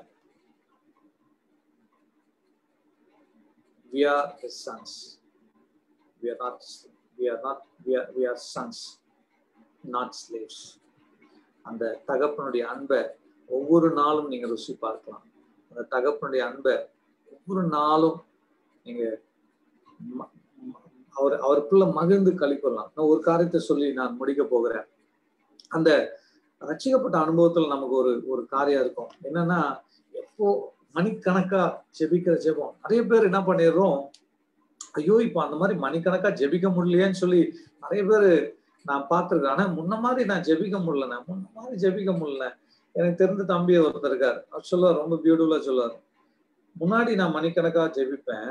We are his sons. We are not, we are not, we are, we are sons, not slaves. அந்த தகப்பனுடைய அன்பை ஒவ்வொரு நாளும் நீங்க ருசி பார்க்கலாம். அந்த தகப்பனுடைய அன்பை ஒவ்வொரு நாளும் நீங்க அவர் அவருக்குள்ள மகிழ்ந்து கழிக்கலாம். நான் ஒரு காரியத்தை சொல்லி நான் முடிக்க போகிறேன். அந்த ரட்சிக்கப்பட்ட அனுபவத்துல நமக்கு ஒரு ஒரு காரியம் இருக்கும். என்னன்னா, எப்போ மணிக்கணக்கா ஜெபிக்கிற ஜெபம். நிறைய பேர் என்ன பண்ணிடுறோம், ஐயோ இப்ப அந்த மாதிரி மணிக்கணக்கா ஜெபிக்க முடியலையேன்னு சொல்லி நிறைய பேர் நான் பார்த்திருக்கேன். ஆனா முன்ன மாதிரி நான் ஜெபிக்க முடியல, நான் முன்ன மாதிரி ஜெபிக்க முடியல. எனக்கு தெரிந்த தம்பி ஒருத்தர் இருக்காரு. அவர் சொல்லுவார், ரொம்ப பியூட்டிஃபுல்லா சொல்லுவார். முன்னாடி நான் மணிக்கணக்கா ஜெபிப்பேன்.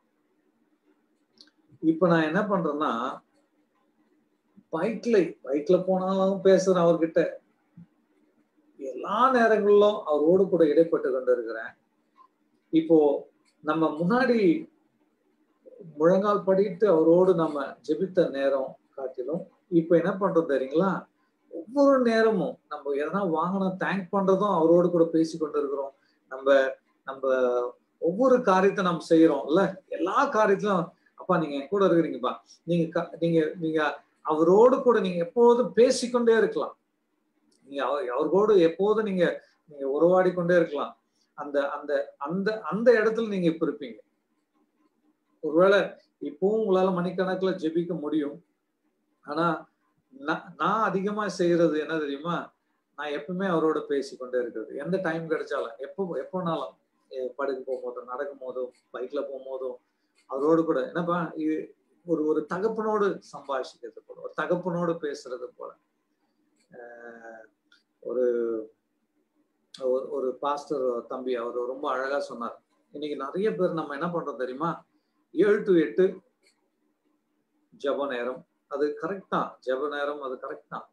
இப்ப நான் என்ன பண்றேன்னா, பைக்ல பைக்ல போனாலும் பேசுறேன் அவர்கிட்ட. எல்லா நேரங்களிலும் அவரோடு கூட இடைப்பட்டு கொண்டு இருக்கிறேன். இப்போ நம்ம முன்னாடி முழங்கால் படிட்டு அவரோடு நம்ம ஜெபித்த நேரம் காட்டிலும் இப்ப என்ன பண்றோம் தெரியுங்களா? ஒவ்வொரு நேரமும் நம்ம எதனா வாங்கணும் தேங்க் பண்றதும் அவரோடு கூட பேசி கொண்டு இருக்கிறோம். நம்ம நம்ம ஒவ்வொரு காரியத்தை நம்ம செய்யறோம்ல, எல்லா காரியத்திலும் அப்பா நீங்க என் கூட இருக்கிறீங்கப்பா, நீங்க நீங்க நீங்க அவரோடு கூட நீங்க எப்போதும் பேசிக்கொண்டே இருக்கலாம். நீங்க அவரோடு எப்போதும் நீங்க நீங்க உறவாடி கொண்டே இருக்கலாம். அந்த அந்த அந்த அந்த இடத்துல நீங்க இப்ப இருப்பீங்க. ஒருவேளை இப்பவும் உங்களால மணிக்கணக்குல ஜெபிக்க முடியும். ஆனா நான் அதிகமா செய்யறது என்ன தெரியுமா? நான் எப்பவுமே அவரோட பேசிக்கொண்டே இருக்கிறது. எந்த டைம் கிடைச்சாலும், எப்போ எப்போனாலும், படுக்க போகும்போதும், நடக்கும் போதும், பைக்ல போகும்போதும் அவரோடு கூட என்னப்பா இது ஒரு ஒரு தகப்பனோடு சம்பாஷிக்கிறது போல, ஒரு தகப்பனோடு பேசுறது போல. ஒரு ஒரு பாஸ்டர் தம்பி அவர் ரொம்ப அழகா சொன்னார். இன்னைக்கு நிறைய பேர் நம்ம என்ன பண்றோம் தெரியுமா? ஏழு டு எட்டு ஜப நேரம், அது கரெக்ட் தான். ஜப நேரம் அது கரெக்ட் தான்.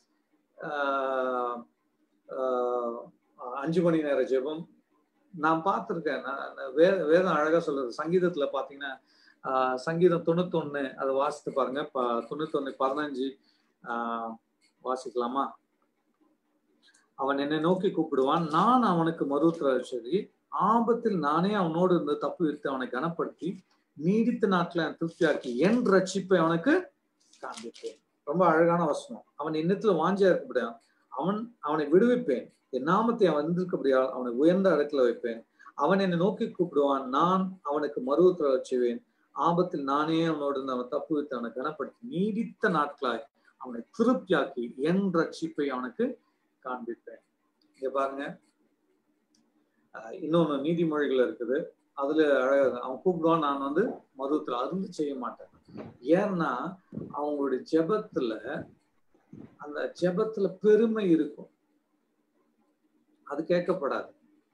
அஞ்சு மணி நேர ஜெபம் நான் பார்த்திருக்கேன். வே வேதம் அழகா சொல்லுது. சங்கீதத்துல பாத்தீங்கன்னா ஆஹ் சங்கீதம் தொண்ணூத்தி ஒண்ணு அதை வாசித்து பாருங்க. தொண்ணூத்தி ஒண்ணு பதினஞ்சு ஆஹ் வாசிக்கலாமா? அவன் என்னை நோக்கி கூப்பிடுவான், நான் அவனுக்கு மறுத்தரட்சதி, ஆபத்தில் நானே அவனோடு இருந்து தப்பு விட்டு அவனை கனப்படுத்தி நீடித்த நாட்களை திருப்தியாக்கி என் ரட்சிப்பை அவனுக்கு காண்பிப்பேன். ரொம்ப அழகான வசனம். அவன் என்னத்துல வாஞ்சியா இருக்கப்படியா அவன் அவனை விடுவிப்பேன், என் நாமத்தை அவன் வந்திருக்கப்படியால் அவனை உயர்ந்த இடத்துல வைப்பேன். அவன் என்னை நோக்கி கூப்பிடுவான், நான் அவனுக்கு மறுத்தரச் செய்வேன், ஆபத்தில் நானே அவனோடு இருந்து அவன் தப்பு விட்டு அவனை கனப்படுத்தி நீடித்த நாட்களாய் அவனை திருப்தியாக்கி என் ரட்சிப்பை அவனுக்கு காண்பிப்பேன். இங்க பாருங்க, இன்னொன்னு நீதிமொழிகள் இருக்குது. அதுல அழகா அவன் கூப்பிடுவான், நான் வந்து மருவத்துல அருந்து செய்ய மாட்டேன். ஏன்னா அவங்களுடைய ஜெபத்துல அந்த ஜெபத்துல பெருமை இருக்கும், அது கேட்கப்படாது.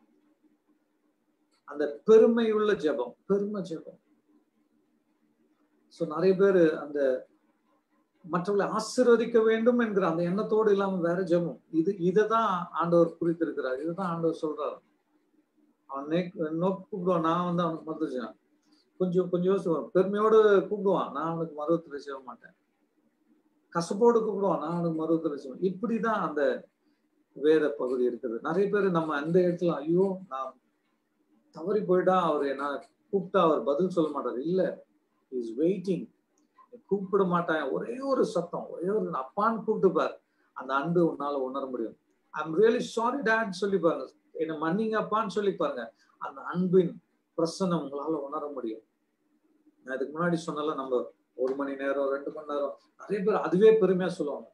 அந்த பெருமை உள்ள ஜெபம், பெருமை ஜெபம். சோ நிறைய பேரு அந்த மற்றவர்களை ஆசீர்வதிக்க வேண்டும் என்கிற அந்த எண்ணத்தோடு இல்லாம வேற ஜெபம். இது இதைதான் ஆண்டவர் குறித்திருக்கிறார், இதுதான் ஆண்டவர் சொல்றாரு. அவன் நோக்கி கூப்பிடுவான், நான் வந்து அவனுக்கு மருத்துவம் கொஞ்சம் கொஞ்சம் யோசிச்சுவான். பெருமையோடு கூப்பிடுவான், நான் அவனுக்கு மருவத்துல செய்ய மாட்டேன். கசப்போடு கூப்பிடுவான், நான் அவனுக்கு மருவத்துல செய்வேன். இப்படிதான் அந்த வேத பகுதி இருக்குது. நிறைய பேர் நம்ம அந்த இடத்துல ஐயோ நான் தவறி போயிட்டா அவர் என்ன கூப்பிட்டா அவர் பதில் சொல்ல மாட்டாரு. இல்ல, இஸ் வெயிட்டிங். கூப்பிட மாட்டான், ஒரே ஒரு சத்தம், ஒரே ஒரு அப்பான்னு கூப்பிட்டுப்பார். அந்த அன்பு உன்னால உணர முடியும். I am really sorry dad சொல்லி பாருங்க, என்ன மன்னிங்க அப்பான்னு சொல்லி பாருங்க. அந்த அன்பின் பிரசன்னம் உங்களால உணர முடியும். நான் இதுக்கு முன்னாடி சொன்னால நம்ம ஒரு மணி நேரம் ரெண்டு மணி நேரம் நிறைய பேர் அதுவே பெருமையா சொல்லுவாங்க.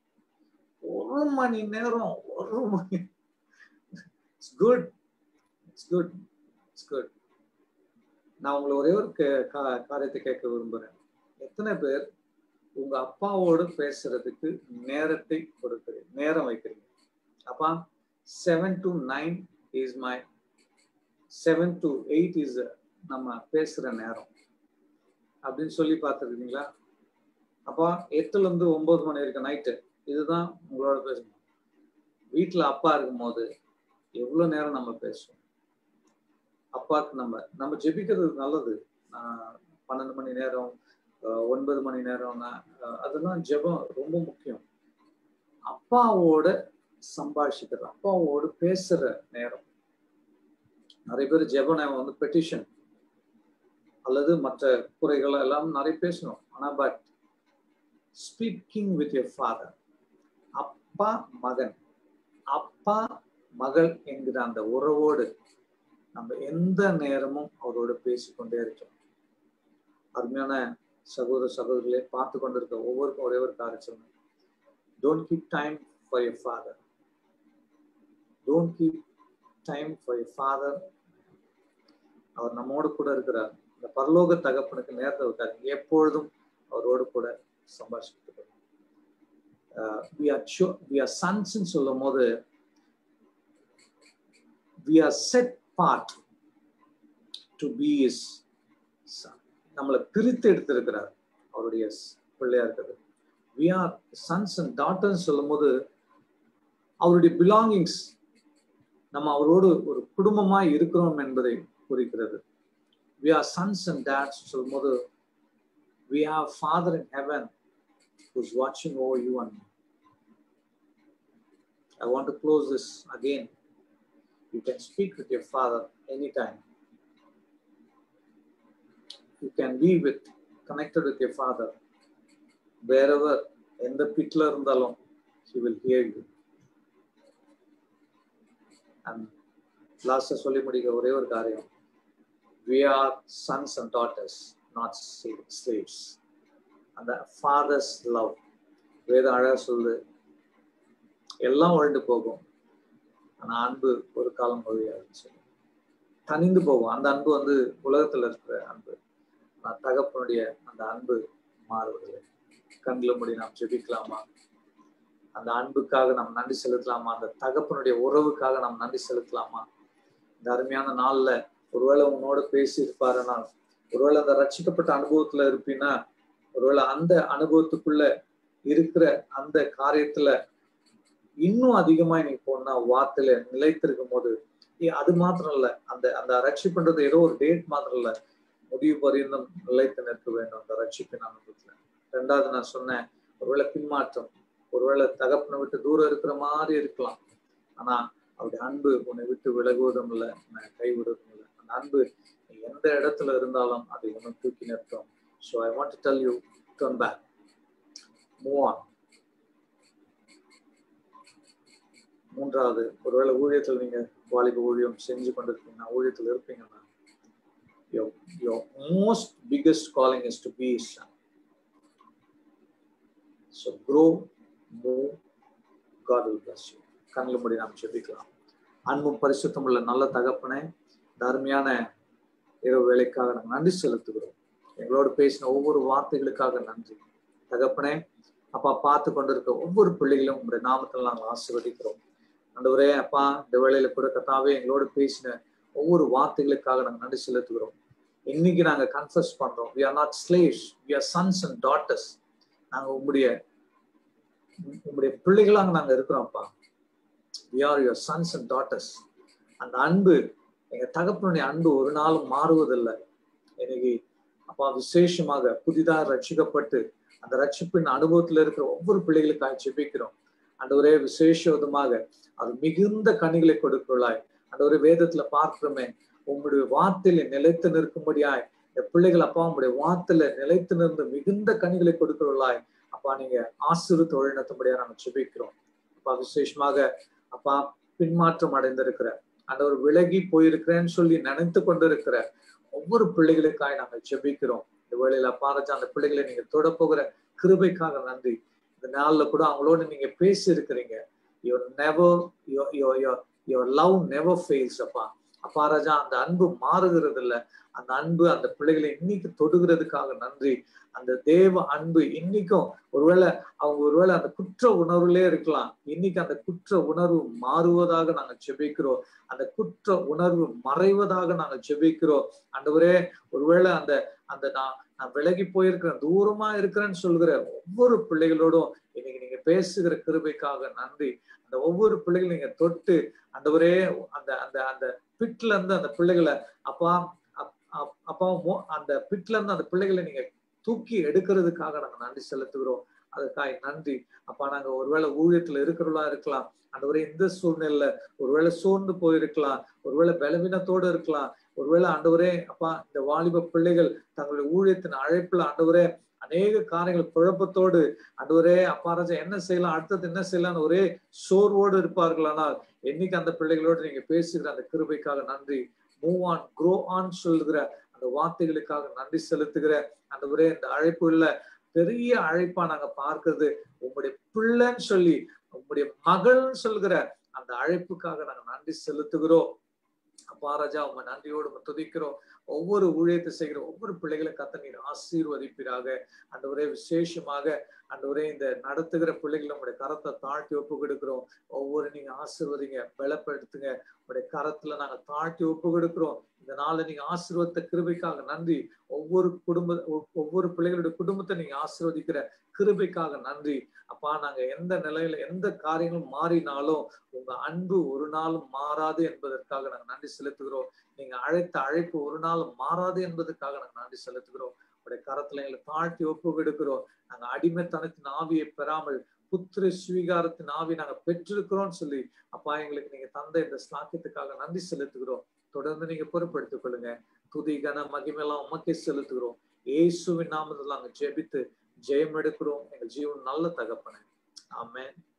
ஒரு மணி நேரம் ஒரு மணி it's good it's good it's good. நான் உங்களை ஒரே ஒரு காரியத்தை கேட்க விரும்புறேன். எத்தனை பேர் உங்க அப்பாவோடு பேசுறதுக்கு நேரத்தை கொடுக்குறீங்க, நேரம் வைக்கிறீங்க? அப்பா seven to nine is my seven to eight is நம்ம பேசுற நேரம் அப்படின்னு சொல்லி பார்த்துருக்கீங்களா? அப்பா எட்டுல இருந்து ஒன்பது மணி வரைக்கும் நைட்டு இதுதான் உங்களோட பேசணும். வீட்டுல அப்பா இருக்கும் போது எவ்வளவு நேரம் நம்ம பேசுவோம்? அப்பாவுக்கு நம்ம நம்ம ஜெபிக்கிறது நல்லது. ஆஹ் பன்னெண்டு மணி நேரம் ஒன்பது மணி நேரம்னா அதெல்லாம் ஜெபம் ரொம்ப முக்கியம். அப்பாவோட சம்பாஷிக்கிறது, அப்பாவோடு பேசுற நேரம். நிறைய பேர் ஜெப நேரம் வந்து பெட்டிஷன் அல்லது மற்ற குறைகள் எல்லாம் நிறைய பேசணும். ஆனா but speaking with your father, அப்பா மகன், அப்பா மகள் என்கிற அந்த உறவோடு நம்ம எந்த நேரமும் அவரோட பேசிக்கொண்டே இருக்கோம். அருமையான சகோதர சகோதரிகளை பார்த்து கொண்டிருக்க ஒவ்வொருக்கும் ஒரே ஒரு காரியம் சொன்னேன். Don't keep time for your father. Don't keep time for your father. அவர் நம்மோடு கூட இருக்கிறார். இந்த பரலோக தகப்பனுக்கு நேரத்தை விட்டார், எப்பொழுதும் அவரோடு கூட சம்பாஷித்து uh, we are cho- we are sons ன்னு சொல்லும் போது we are set apart to be his son. நம்மளை பிரித்து எடுத்திருக்கிறார் அவருடைய பிள்ளையா இருக்கிறது. we are sons and daughters சொல்லும் போது அவருடைய belongings நம்ம அவரோடு ஒரு குடும்பமாய் இருக்கிறோம் என்பதை குறிக்கிறது. we are sons and dads சொல்லும் போது we have Father in heaven who's watching over you and me. I want to close this again. You can speak with your father anytime. You can be with connected with your father wherever in the pitler irundalum he will hear you. And last solli mudikka ore or karyam, we are sons and daughters, not slaves. And the father's love, வேத அழகா சொல்லுது, எல்லாம் ஒழிந்து போகும் ஆனா அன்பு ஒரு காலம் ஒழியாதுன்னு சொல்லி தனிந்து போகும். அந்த அன்பு வந்து உலகத்துல இருக்கிற அன்பு, நான் தகப்பனுடைய அந்த அன்பு மாறுவதில்லை. கண்களை மூடி நாம் ஜெபிக்கலாமா? அந்த அன்புக்காக நாம் நன்றி செலுத்தலாமா? அந்த தகப்பனுடைய உறவுக்காக நாம் நன்றி செலுத்தலாமா? இந்த அருமையான நாள்ல ஒருவேளை உன்னோட பேசி இருப்பாருன்னா, ஒருவேளை அந்த ரட்சிக்கப்பட்ட அனுபவத்துல இருப்பீன்னா, ஒருவேளை அந்த அனுபவத்துக்குள்ள இருக்கிற அந்த காரியத்துல இன்னும் அதிகமா நீ போனா வார்த்தையில நிலைத்திருக்கும் போது அது மாத்திரம் இல்ல, அந்த அந்த ரட்சிப்புன்றது ஏதோ ஒரு டேட் மாத்திரம் இல்ல, முடிவு பரியந்தம் நிலைத்து நிற்க வேண்டும் அந்த ரட்சிப்பின் அனுபவத்துல. ரெண்டாவது நான் சொன்னேன், ஒருவேளை பின்மாற்றம், ஒருவேளை தகப்பனை விட்டு தூரம் இருக்கிற மாதிரி இருக்கலாம், ஆனா அவருடைய அன்பு உன்னை விட்டு விலகுவதும் இல்லை, கைவிடுவதும் இல்லை. அந்த அன்பு நீ எந்த இடத்துல இருந்தாலும் அதை உன்னை தூக்கி நிறுத்தும். So I want to tell you, turn back, move on. மூன்றாவது, ஒருவேளை ஊழியத்தில் நீங்க வாலிப ஊழியம் செஞ்சு கொண்டிருக்கீங்கன்னா, ஊழியத்தில் இருப்பீங்கன்னா, your your most biggest calling is to be his son. So grow, move, God will bless you. கண்களை மூடி நாம் ஜெபிக்கலாம். அன்பும் பரிசுத்தம் உள்ள நல்ல தகப்பனே, அருமையான இரவு வேலைக்காக நாம் நன்றி செலுத்துகிறோம். எங்களோடு பேசின ஒவ்வொரு வார்த்தைகளுக்காக நன்றி தகப்பனே. அப்பா, பார்த்து கொண்டிருக்க ஒவ்வொரு பிள்ளைகளும் உங்களுடைய நாமத்தில் நாங்கள் ஆசீர்வதிக்கிறோம். ஆண்டவரே அப்பா, இந்த வேளையில கூட கர்த்தாவே எங்களோடு பேசின ஒவ்வொரு வார்த்தைகளுக்காக நாங்கள் நன்றி செலுத்துகிறோம். இன்னைக்கு நாங்க கன்ஃபஸ் பண்றோம், we are not slaves, we are sons and daughters. நாங்க உங்களுடைய உங்களுடைய பிள்ளைகளாக நாங்க இருக்கிறோம்ப்பா. we are your sons and daughters. அந்த அன்பு, எங்க தகப்பனுடைய அன்பு ஒரு நாளும் மாறுவதில்லை. இன்னைக்கு அப்பா விசேஷமாக புதிதாக ரட்சிக்கப்பட்டு அந்த ரட்சிப்பின் அனுபவத்துல இருக்கிற ஒவ்வொரு பிள்ளைகளுக்காக ஜெபிக்கிறோம். ஆண்டவரே, விசேஷமாக அது மிகுந்த கனிகளை கொடுக்கிறாய். ஆண்டவரே, வேதத்துல பார்க்கிறோமே, உங்களுடைய வார்த்தையில நிலைத்து நிற்கும்படியாய் இந்த பிள்ளைகள் அப்பா உங்களுடைய வார்த்தையில நிலைத்து நின்று மிகுந்த கனிகளை கொடுக்கிறாய். அப்பா, நீங்க ஆசீர்வதித்து தொழில்நுட்படியா நாங்க ஜெபிக்கிறோம். அப்பா, விசேஷமாக அப்பா பின்மாற்றம் அடைந்திருக்கிற, ஆண்டவர் விலகி போயிருக்கிறேன்னு சொல்லி நினைத்து கொண்டிருக்கிற ஒவ்வொரு பிள்ளைகளுக்காக நாங்கள் ஜெபிக்கிறோம். இந்த வேளையில பாரஜா அந்த பிள்ளைகளை நீங்க தொட போகிற கிருபைக்காக நன்றி. இந்த நாள்ல கூட அவங்களோட நீங்க பேசி இருக்கிறீங்க. Your never your your your love never fails அப்பா. அப்பா ராஜா, அந்த அன்பு மாறுகிறது இல்லை. அந்த அன்பு அந்த பிள்ளைகளை இன்னைக்கு தொடுகிறதுக்காக நன்றி. அந்த தேவ அன்பு இன்னைக்கும், ஒருவேளை அவங்க ஒருவேளை அந்த குற்ற உணர்வுலே இருக்கலாம், இன்னைக்கு அந்த குற்ற உணர்வு மாறுவதாக நாங்கள் ஜெபிக்கிறோம். அந்த குற்ற உணர்வு மறைவதாக நாங்கள் ஜெபிக்கிறோம். ஆண்டவரே, ஒருவேளை அந்த அந்த நான் நான் விலகி போயிருக்கிறேன், தூரமா இருக்கிறேன்னு சொல்கிற ஒவ்வொரு பிள்ளைகளோடும் இன்னைக்கு நீங்க பேசுகிற கிருபைக்காக நன்றி. அந்த ஒவ்வொரு பிள்ளைகளும் நீங்க தொட்டு ஆண்டவரே அந்த அந்த அந்த பிட்ல இருந்து அந்த பிள்ளைகளை அப்பா அப்பா அந்த பிட்ல இருந்து அந்த பிள்ளைகளை நீங்க தூக்கி எடுக்கிறதுக்காக நாங்க நன்றி செலுத்துகிறோம். அதுக்காக நன்றி அப்பா. நாங்க ஒருவேளை ஊழியத்துல இருக்கிறவங்களா இருக்கலாம், ஆண்டவரே இந்த சூழ்நிலையில ஒருவேளை சோர்ந்து போயிருக்கலாம், ஒருவேளை பலவீனத்தோடு இருக்கலாம், ஒருவேளை ஆண்டவரே அப்பா இந்த வாலிப பிள்ளைகள் தங்களுடைய ஊழியத்தின் அழைப்புல ஆண்டவரே அநேக காரியங்கள் குழப்பத்தோடு ஆண்டவரே அப்பா ராஜா என்ன செய்யலாம், அடுத்தது என்ன செய்யலாம்னு ஒரே சோர்வோடு இருப்பார்கள். ஆனால் என்னைக்கு அந்த பிள்ளைகளோடு நீங்க பேசுகிற அந்த கிருபைக்காக நன்றி. மூவ் ஆன், க்ரோ ஆன் சொல்லுகிற அந்த வார்த்தைகளுக்காக நன்றி செலுத்துகிற ஆண்டவரே, இந்த அழைப்புல பெரிய அழைப்பா நாங்க பார்க்கிறது உங்களுடைய பிள்ளைன்னு சொல்லி, உங்களுடைய மகள்னு சொல்கிற அந்த அழைப்புக்காக நாங்க நன்றி செலுத்துகிறோம். அப்பா ராஜா உங்க நன்றியோடு உம்மை துதிக்கிறோம். ஒவ்வொரு ஊழியத்தை செய்கிற ஒவ்வொரு பிள்ளைகளை கத்த நீர் ஆசீர்வதிப்பீராக. ஆண்டவரே விசேஷமாக ஆண்டவரே இந்த நடத்துகிற பிள்ளைகளை உங்களுடைய கரத்தை தாழ்த்தி ஒப்பு கொடுக்கிறோம். ஒவ்வொரு நீங்க ஆசீர்வதிங்க, பலப்படுத்துங்க. உங்களுடைய கரத்துல நாங்க தாழ்த்தி ஒப்பு கொடுக்கிறோம். இந்த நாளை நீங்க ஆசீர்வத்த கிருபைக்காக நன்றி. ஒவ்வொரு குடும்ப ஒவ்வொரு பிள்ளைகளுடைய குடும்பத்தை நீங்க ஆசீர்வதிக்கிற கிருபைக்காக நன்றி. அப்பா நாங்க எந்த நிலையில எந்த காரியங்களும் மாறினாலும் உங்க அன்பு ஒரு நாளும் மாறாது என்பதற்காக நாங்க நன்றி செலுத்துகிறோம். நீங்க அழைத்த அழைப்பு ஒரு நாளும் மாறாது என்பதற்காக நாங்க நன்றி செலுத்துகிறோம். உடைய கரத்துல எங்களை தாழ்த்தி ஒப்பு கொடுக்கிறோம். நாங்க அடிமைத்தனத்தின் ஆவியை பெறாமல் புத்திர சுவீகாரத்தின் ஆவி நாங்க பெற்றிருக்கிறோம்னு சொல்லி அப்பா எங்களுக்கு நீங்க தந்த இந்த ஸ்லாக்கியத்துக்காக நன்றி செலுத்துகிறோம். தொடர்ந்து நீங்க பொறுப்படுத்திக் கொள்ளுங்க. துதி கன மகிமையெல்லாம் உமக்கே செலுத்துகிறோம். இயேசுவின் நாமத்தில் நாங்க ஜெபித்து ஜெயம் எடுக்கிறோம். எங்கள் ஜீவன் நல்ல தகப்பனே. ஆமென்.